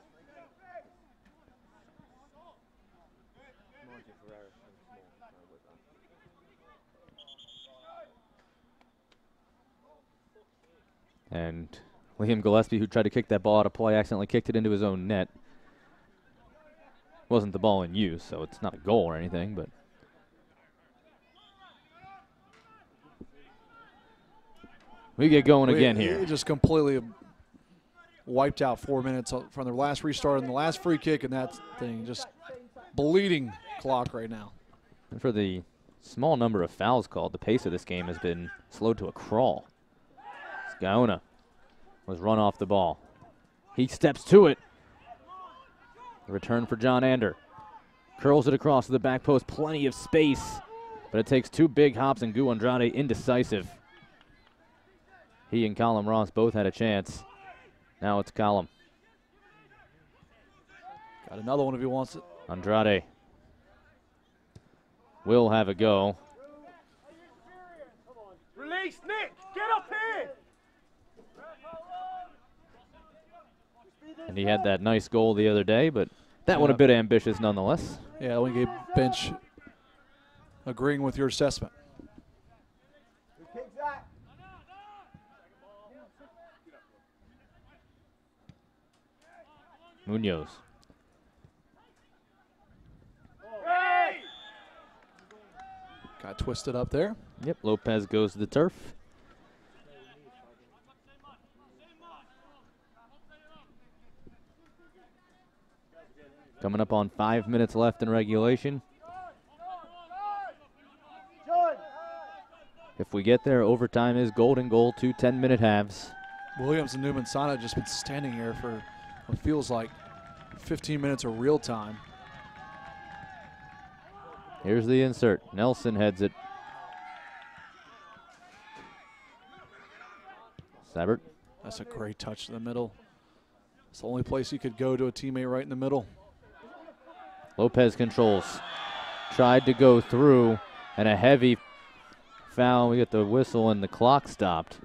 And Liam Gillespie, who tried to kick that ball out of play, accidentally kicked it into his own net. Wasn't the ball in use, so it's not a goal or anything, but we get going We- again here. It just completely wiped out four minutes from their last restart and the last free kick, and that thing just bleeding clock right now. And for the small number of fouls called, the pace of this game has been slowed to a crawl. Scaona was run off the ball. He steps to it. Return for John Ander. Curls it across to the back post. Plenty of space, but it takes two big hops, and Gu Andrade indecisive. He and Colin Ross both had a chance. Now it's Colin. Got another one if he wants it. Andrade will have a go. Release, Nick. Get up here. And he had that nice goal the other day, but that one a Yeah. bit ambitious nonetheless. Yeah, Wingate bench agreeing with your assessment. Munoz. Got twisted up there. Yep, Lopez goes to the turf. Coming up on five minutes left in regulation. If we get there, overtime is golden goal, two ten-minute halves. Williams and Newman Sana just been standing here for what feels like fifteen minutes of real time. Here's the insert. Nelson heads it. Seibert. That's a great touch to the middle. It's the only place you could go to a teammate right in the middle. Lopez controls. Tried to go through, and a heavy foul. We get the whistle, and the clock stopped.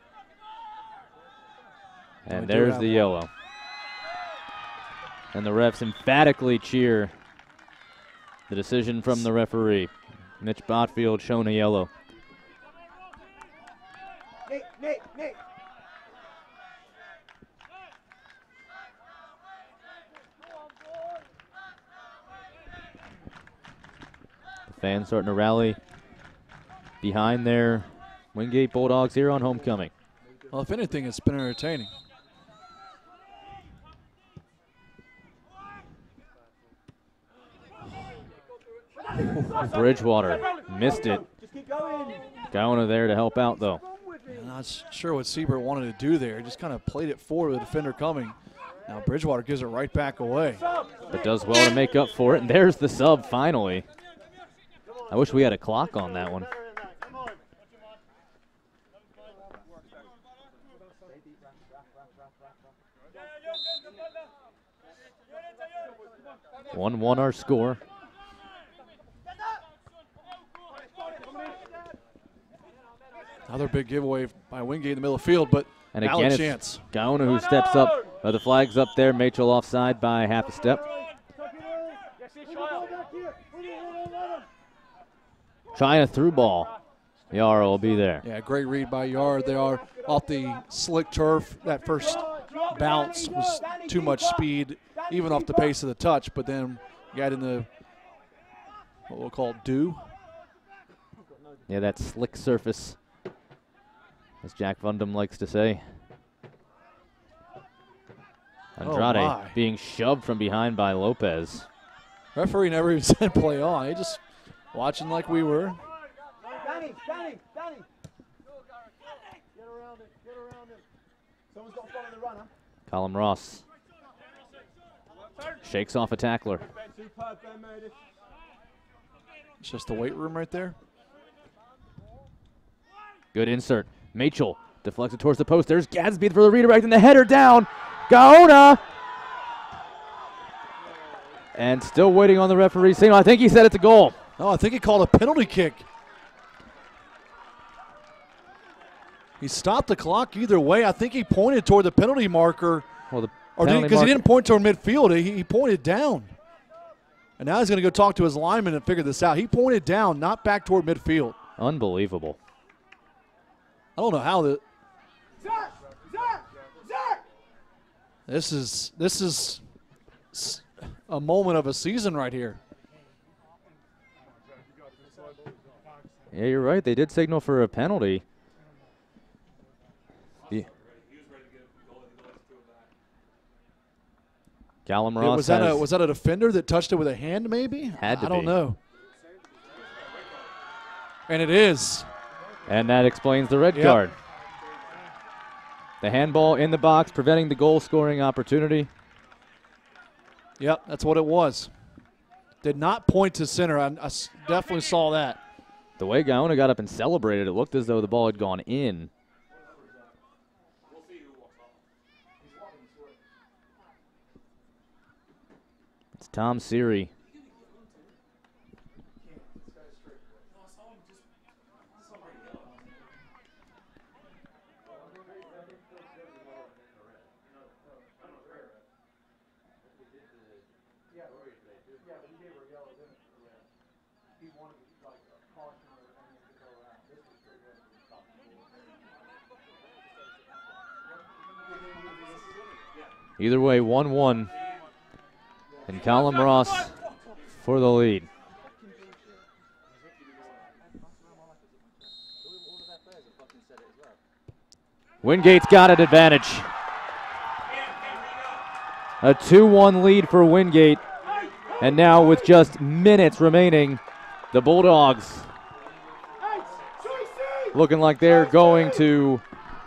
And We do there's have the one. yellow. And the refs emphatically cheer the decision from the referee. Mitch Botfield shown a yellow. Nick, Nick, Nick. The fans starting to rally behind their Wingate Bulldogs here on homecoming. Well, if anything, it's been entertaining. Bridgewater missed it. Just keep going. Gaona there to help out, though. I'm not s- sure what Siebert wanted to do there. He just kind of played it forward with the defender coming. Now Bridgewater gives it right back away. But does well to make up for it. And there's the sub finally. I wish we had a clock on that one. one one our score. Another big giveaway by Wingate in the middle of the field, but And now again, a it's chance. Gaona who steps up. Uh, the flag's up there. Machel offside by half a step. Trying a through ball. Yara will be there. Yeah, great read by Yard. They are off the slick turf. That first bounce was too much speed, even off the pace of the touch, but then got in the, what we'll call dew. Yeah, that slick surface, as Jack Vundam likes to say. Andrade Oh my. being shoved from behind by Lopez. Referee never even said play on. He just watching like we were. Danny, Danny, Danny. Get around him, get around him. Someone's got to follow the runner. Colin Ross shakes off a tackler. Superb, Ben Meredith. It's just the weight room right there. Good insert. Machel deflects it towards the post. There's Gadsby for the redirect and the header down. Gaona! And still waiting on the referee's signal. I think he said it's a goal. Oh, I think he called a penalty kick. He stopped the clock either way. I think he pointed toward the penalty marker. Well, the Or penalty because he marker- didn't point toward midfield, he, he pointed down. And now he's going to go talk to his lineman and figure this out. He pointed down, not back toward midfield. Unbelievable. I don't know how the Zach! Zach! Zach! this is this is s- a moment of a season right here. Yeah, you're right. They did signal for a penalty. The Callum Ross was that has a was that a defender that touched it with a hand? Maybe Had to I don't be. know. And it is. and that explains the red Yep. card. The handball in the box, preventing the goal-scoring opportunity. Yep, that's what it was. Did not point to center. I, I s- definitely saw that. The way Gaona got up and celebrated, it looked as though the ball had gone in. It's Tom Seary. Either way, one one. And Callum Ross for the lead. Wingate's got an advantage. A two one lead for Wingate. And now with just minutes remaining, the Bulldogs looking like they're going to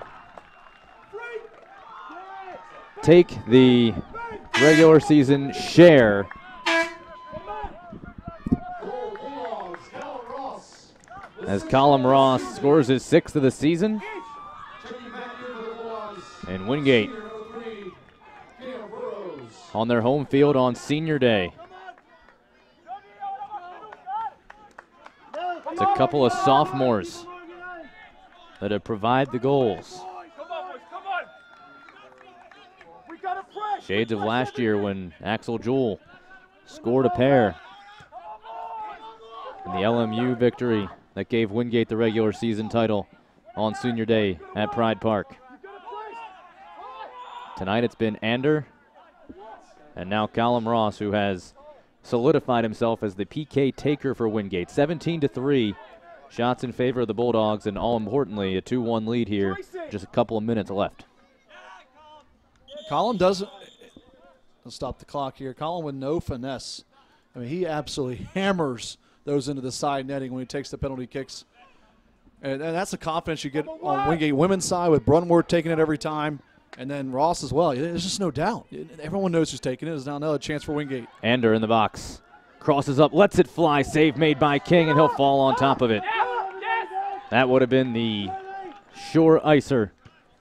take the regular season share. As Callum Ross scores his sixth of the season. And Wingate on their home field on senior day. It's a couple of sophomores that have provided the goals. Shades of last year when Axel Jewell scored a pair in the L M U victory that gave Wingate the regular season title on senior day at Pride Park. Tonight it's been Ander and now Callum Ross, who has solidified himself as the P K taker for Wingate. seventeen to three shots in favor of the Bulldogs, and all importantly, a two one lead here. Just a couple of minutes left. Colin doesn't. Let's stop the clock here. Colin with no finesse. I mean, he absolutely hammers those into the side netting when he takes the penalty kicks. And, and that's the confidence you get on Wingate women's side with Brunward taking it every time. And then Ross as well. There's just no doubt. Everyone knows who's taking it. There's now another chance for Wingate. Ander in the box. Crosses up, lets it fly. Save made by King, and he'll fall on top of it. That would have been the sure icer.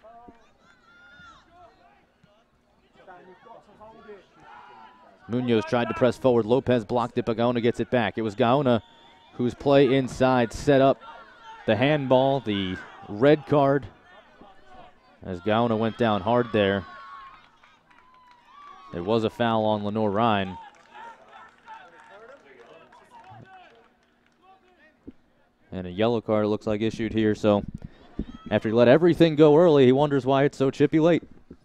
Munoz tried to press forward. Lopez blocked it, but Gaona gets it back. It was Gaona whose play inside set up the handball, the red card, as Gaona went down hard there. There was a foul on Lenoir-Rhyne. And a yellow card looks like issued here, so after he let everything go early, he wonders why it's so chippy late.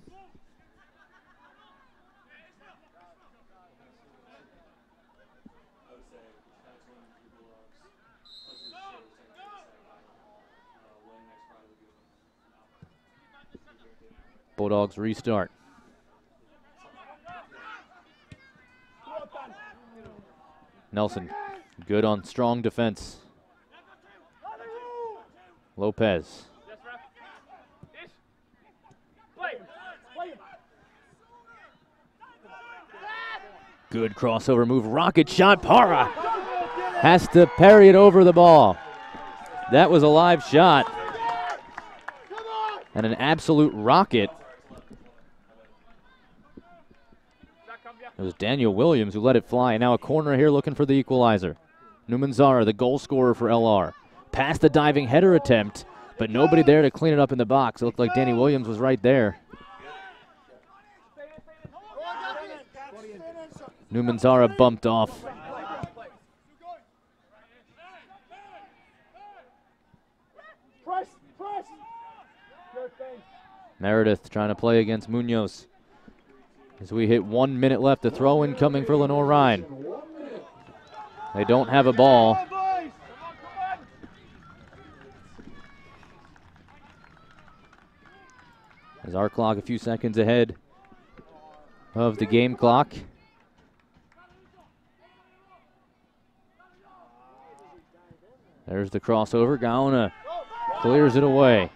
Bulldogs restart. Nelson, good on strong defense. Lopez. Good crossover move, rocket shot. Para has to parry it over the ball. That was a live shot. And an absolute rocket. It was Daniel Williams who let it fly. Now a corner here looking for the equalizer. Numanzara, the goal scorer for L R. Past the diving header attempt, but nobody there to clean it up in the box. It looked like Danny Williams was right there. Numanzara bumped off. Meredith trying to play against Munoz. As we hit one minute left, the throw-in coming for Lenoir-Rhyne. They don't have a ball. As our clock a few seconds ahead of the game clock. There's the crossover. Gaona clears it away.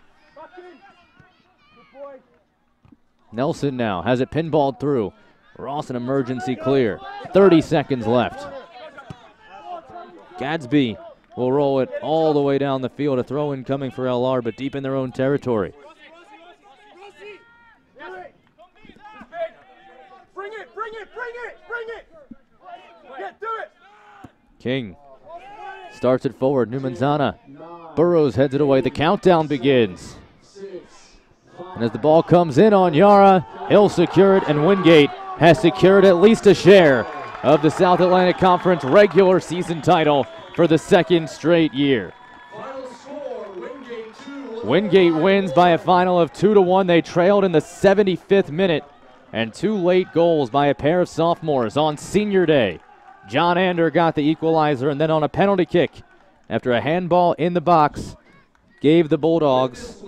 Nelson now has it pinballed through. Ross an emergency clear. thirty seconds left. Gadsby will roll it all the way down the field. A throw-in coming for L R, but deep in their own territory. Bring it, bring it, bring it, bring it. Get to it. King starts it forward. Numanzana. Burrows heads it away. The countdown begins. And as the ball comes in on Yara, he'll secure it, and Wingate has secured at least a share of the South Atlantic Conference regular season title for the second straight year. Wingate wins by a final of two to one. They trailed in the seventy-fifth minute, and two late goals by a pair of sophomores on senior day. John Ander got the equalizer, and then on a penalty kick, after a handball in the box, gave the Bulldogs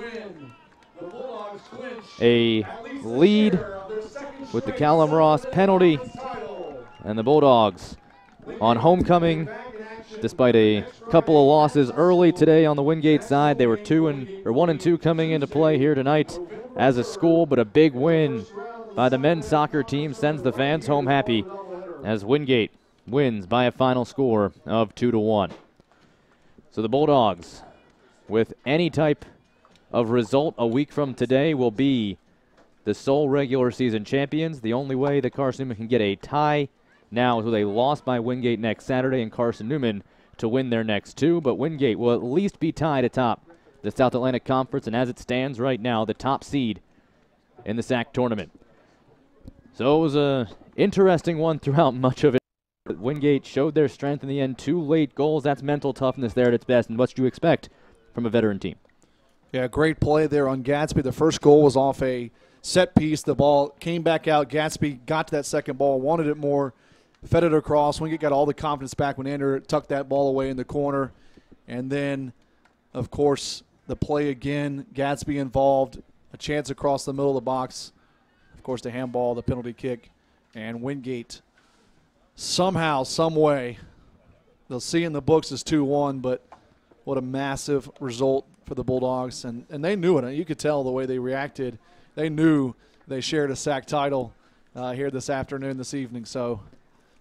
a lead with the Callum Ross penalty, and the Bulldogs on homecoming, despite a couple of losses early today on the Wingate side. They were two and or one and two coming into play here tonight as a school, but a big win by the men's soccer team sends the fans home happy as Wingate wins by a final score of two to one. So the Bulldogs, with any type of result a week from today, will be the sole regular season champions. The only way that Carson Newman can get a tie now is with a loss by Wingate next Saturday and Carson Newman to win their next two, but Wingate will at least be tied atop the South Atlantic Conference, and as it stands right now, the top seed in the S A C tournament. So it was a interesting one throughout much of it. Wingate showed their strength in the end. Two late goals, that's mental toughness there at its best, and what do you expect from a veteran team? Yeah, great play there on Gadsby. The first goal was off a set piece. The ball came back out. Gadsby got to that second ball, wanted it more, fed it across. Wingate got all the confidence back when Ander tucked that ball away in the corner. And then, of course, the play again, Gadsby involved, a chance across the middle of the box. Of course, the handball, the penalty kick, and Wingate somehow, some way, they'll see in the books as two one, but what a massive result for the Bulldogs. And, and they knew it. You could tell the way they reacted. They knew they shared a S A C title uh, here this afternoon, this evening. So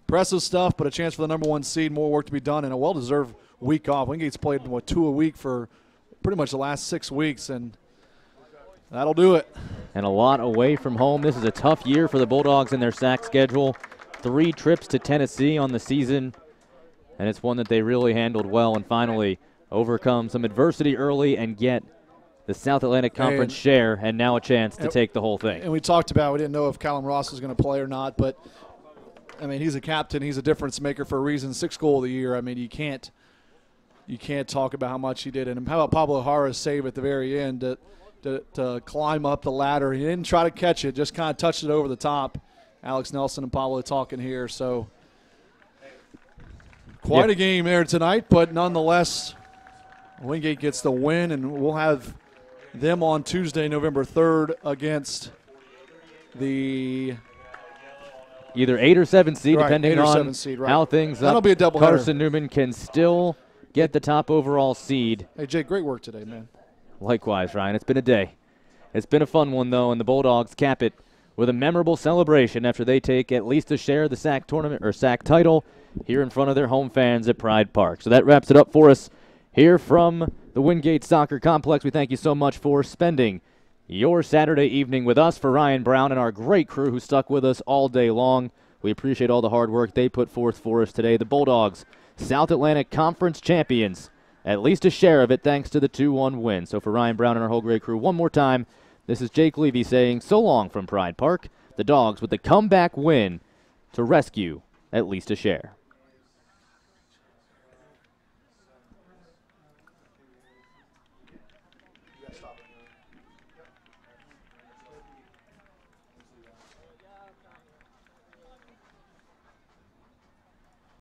impressive stuff, but a chance for the number one seed, more work to be done, and a well-deserved week off. Wingate's played, what, two a week for pretty much the last six weeks, and that'll do it. And a lot away from home. This is a tough year for the Bulldogs in their sack schedule. Three trips to Tennessee on the season, and it's one that they really handled well and finally overcome some adversity early and get the South Atlantic Conference and, share, and now a chance to and, take the whole thing. And we talked about, we didn't know if Callum Ross was going to play or not, but, I mean, he's a captain. He's a difference maker for a reason. Sixth goal of the year. I mean, you can't you can't talk about how much he did. And how about Pablo Jara's save at the very end to, to, to climb up the ladder. He didn't try to catch it, just kind of touched it over the top. Alex Nelson and Pablo talking here. So quite yeah. a game there tonight, but nonetheless, Wingate gets the win, and we'll have them on Tuesday, November third, against the either eight or seven seed, right, depending eight or on seven seed, right. how things That'll up. be a doubleheader. Carson Newman can still get the top overall seed. Hey, Jake, great work today, man. Likewise, Ryan. It's been a day. It's been a fun one, though, and the Bulldogs cap it with a memorable celebration after they take at least a share of the sack tournament or sack title here in front of their home fans at Pride Park. So that wraps it up for us here from the Wingate Soccer Complex. We thank you so much for spending your Saturday evening with us. For Ryan Brown and our great crew who stuck with us all day long, we appreciate all the hard work they put forth for us today. The Bulldogs, South Atlantic Conference champions, at least a share of it thanks to the two one win. So for Ryan Brown and our whole great crew, one more time, this is Jake Levy saying so long from Pride Park. The Dogs with the comeback win to rescue at least a share.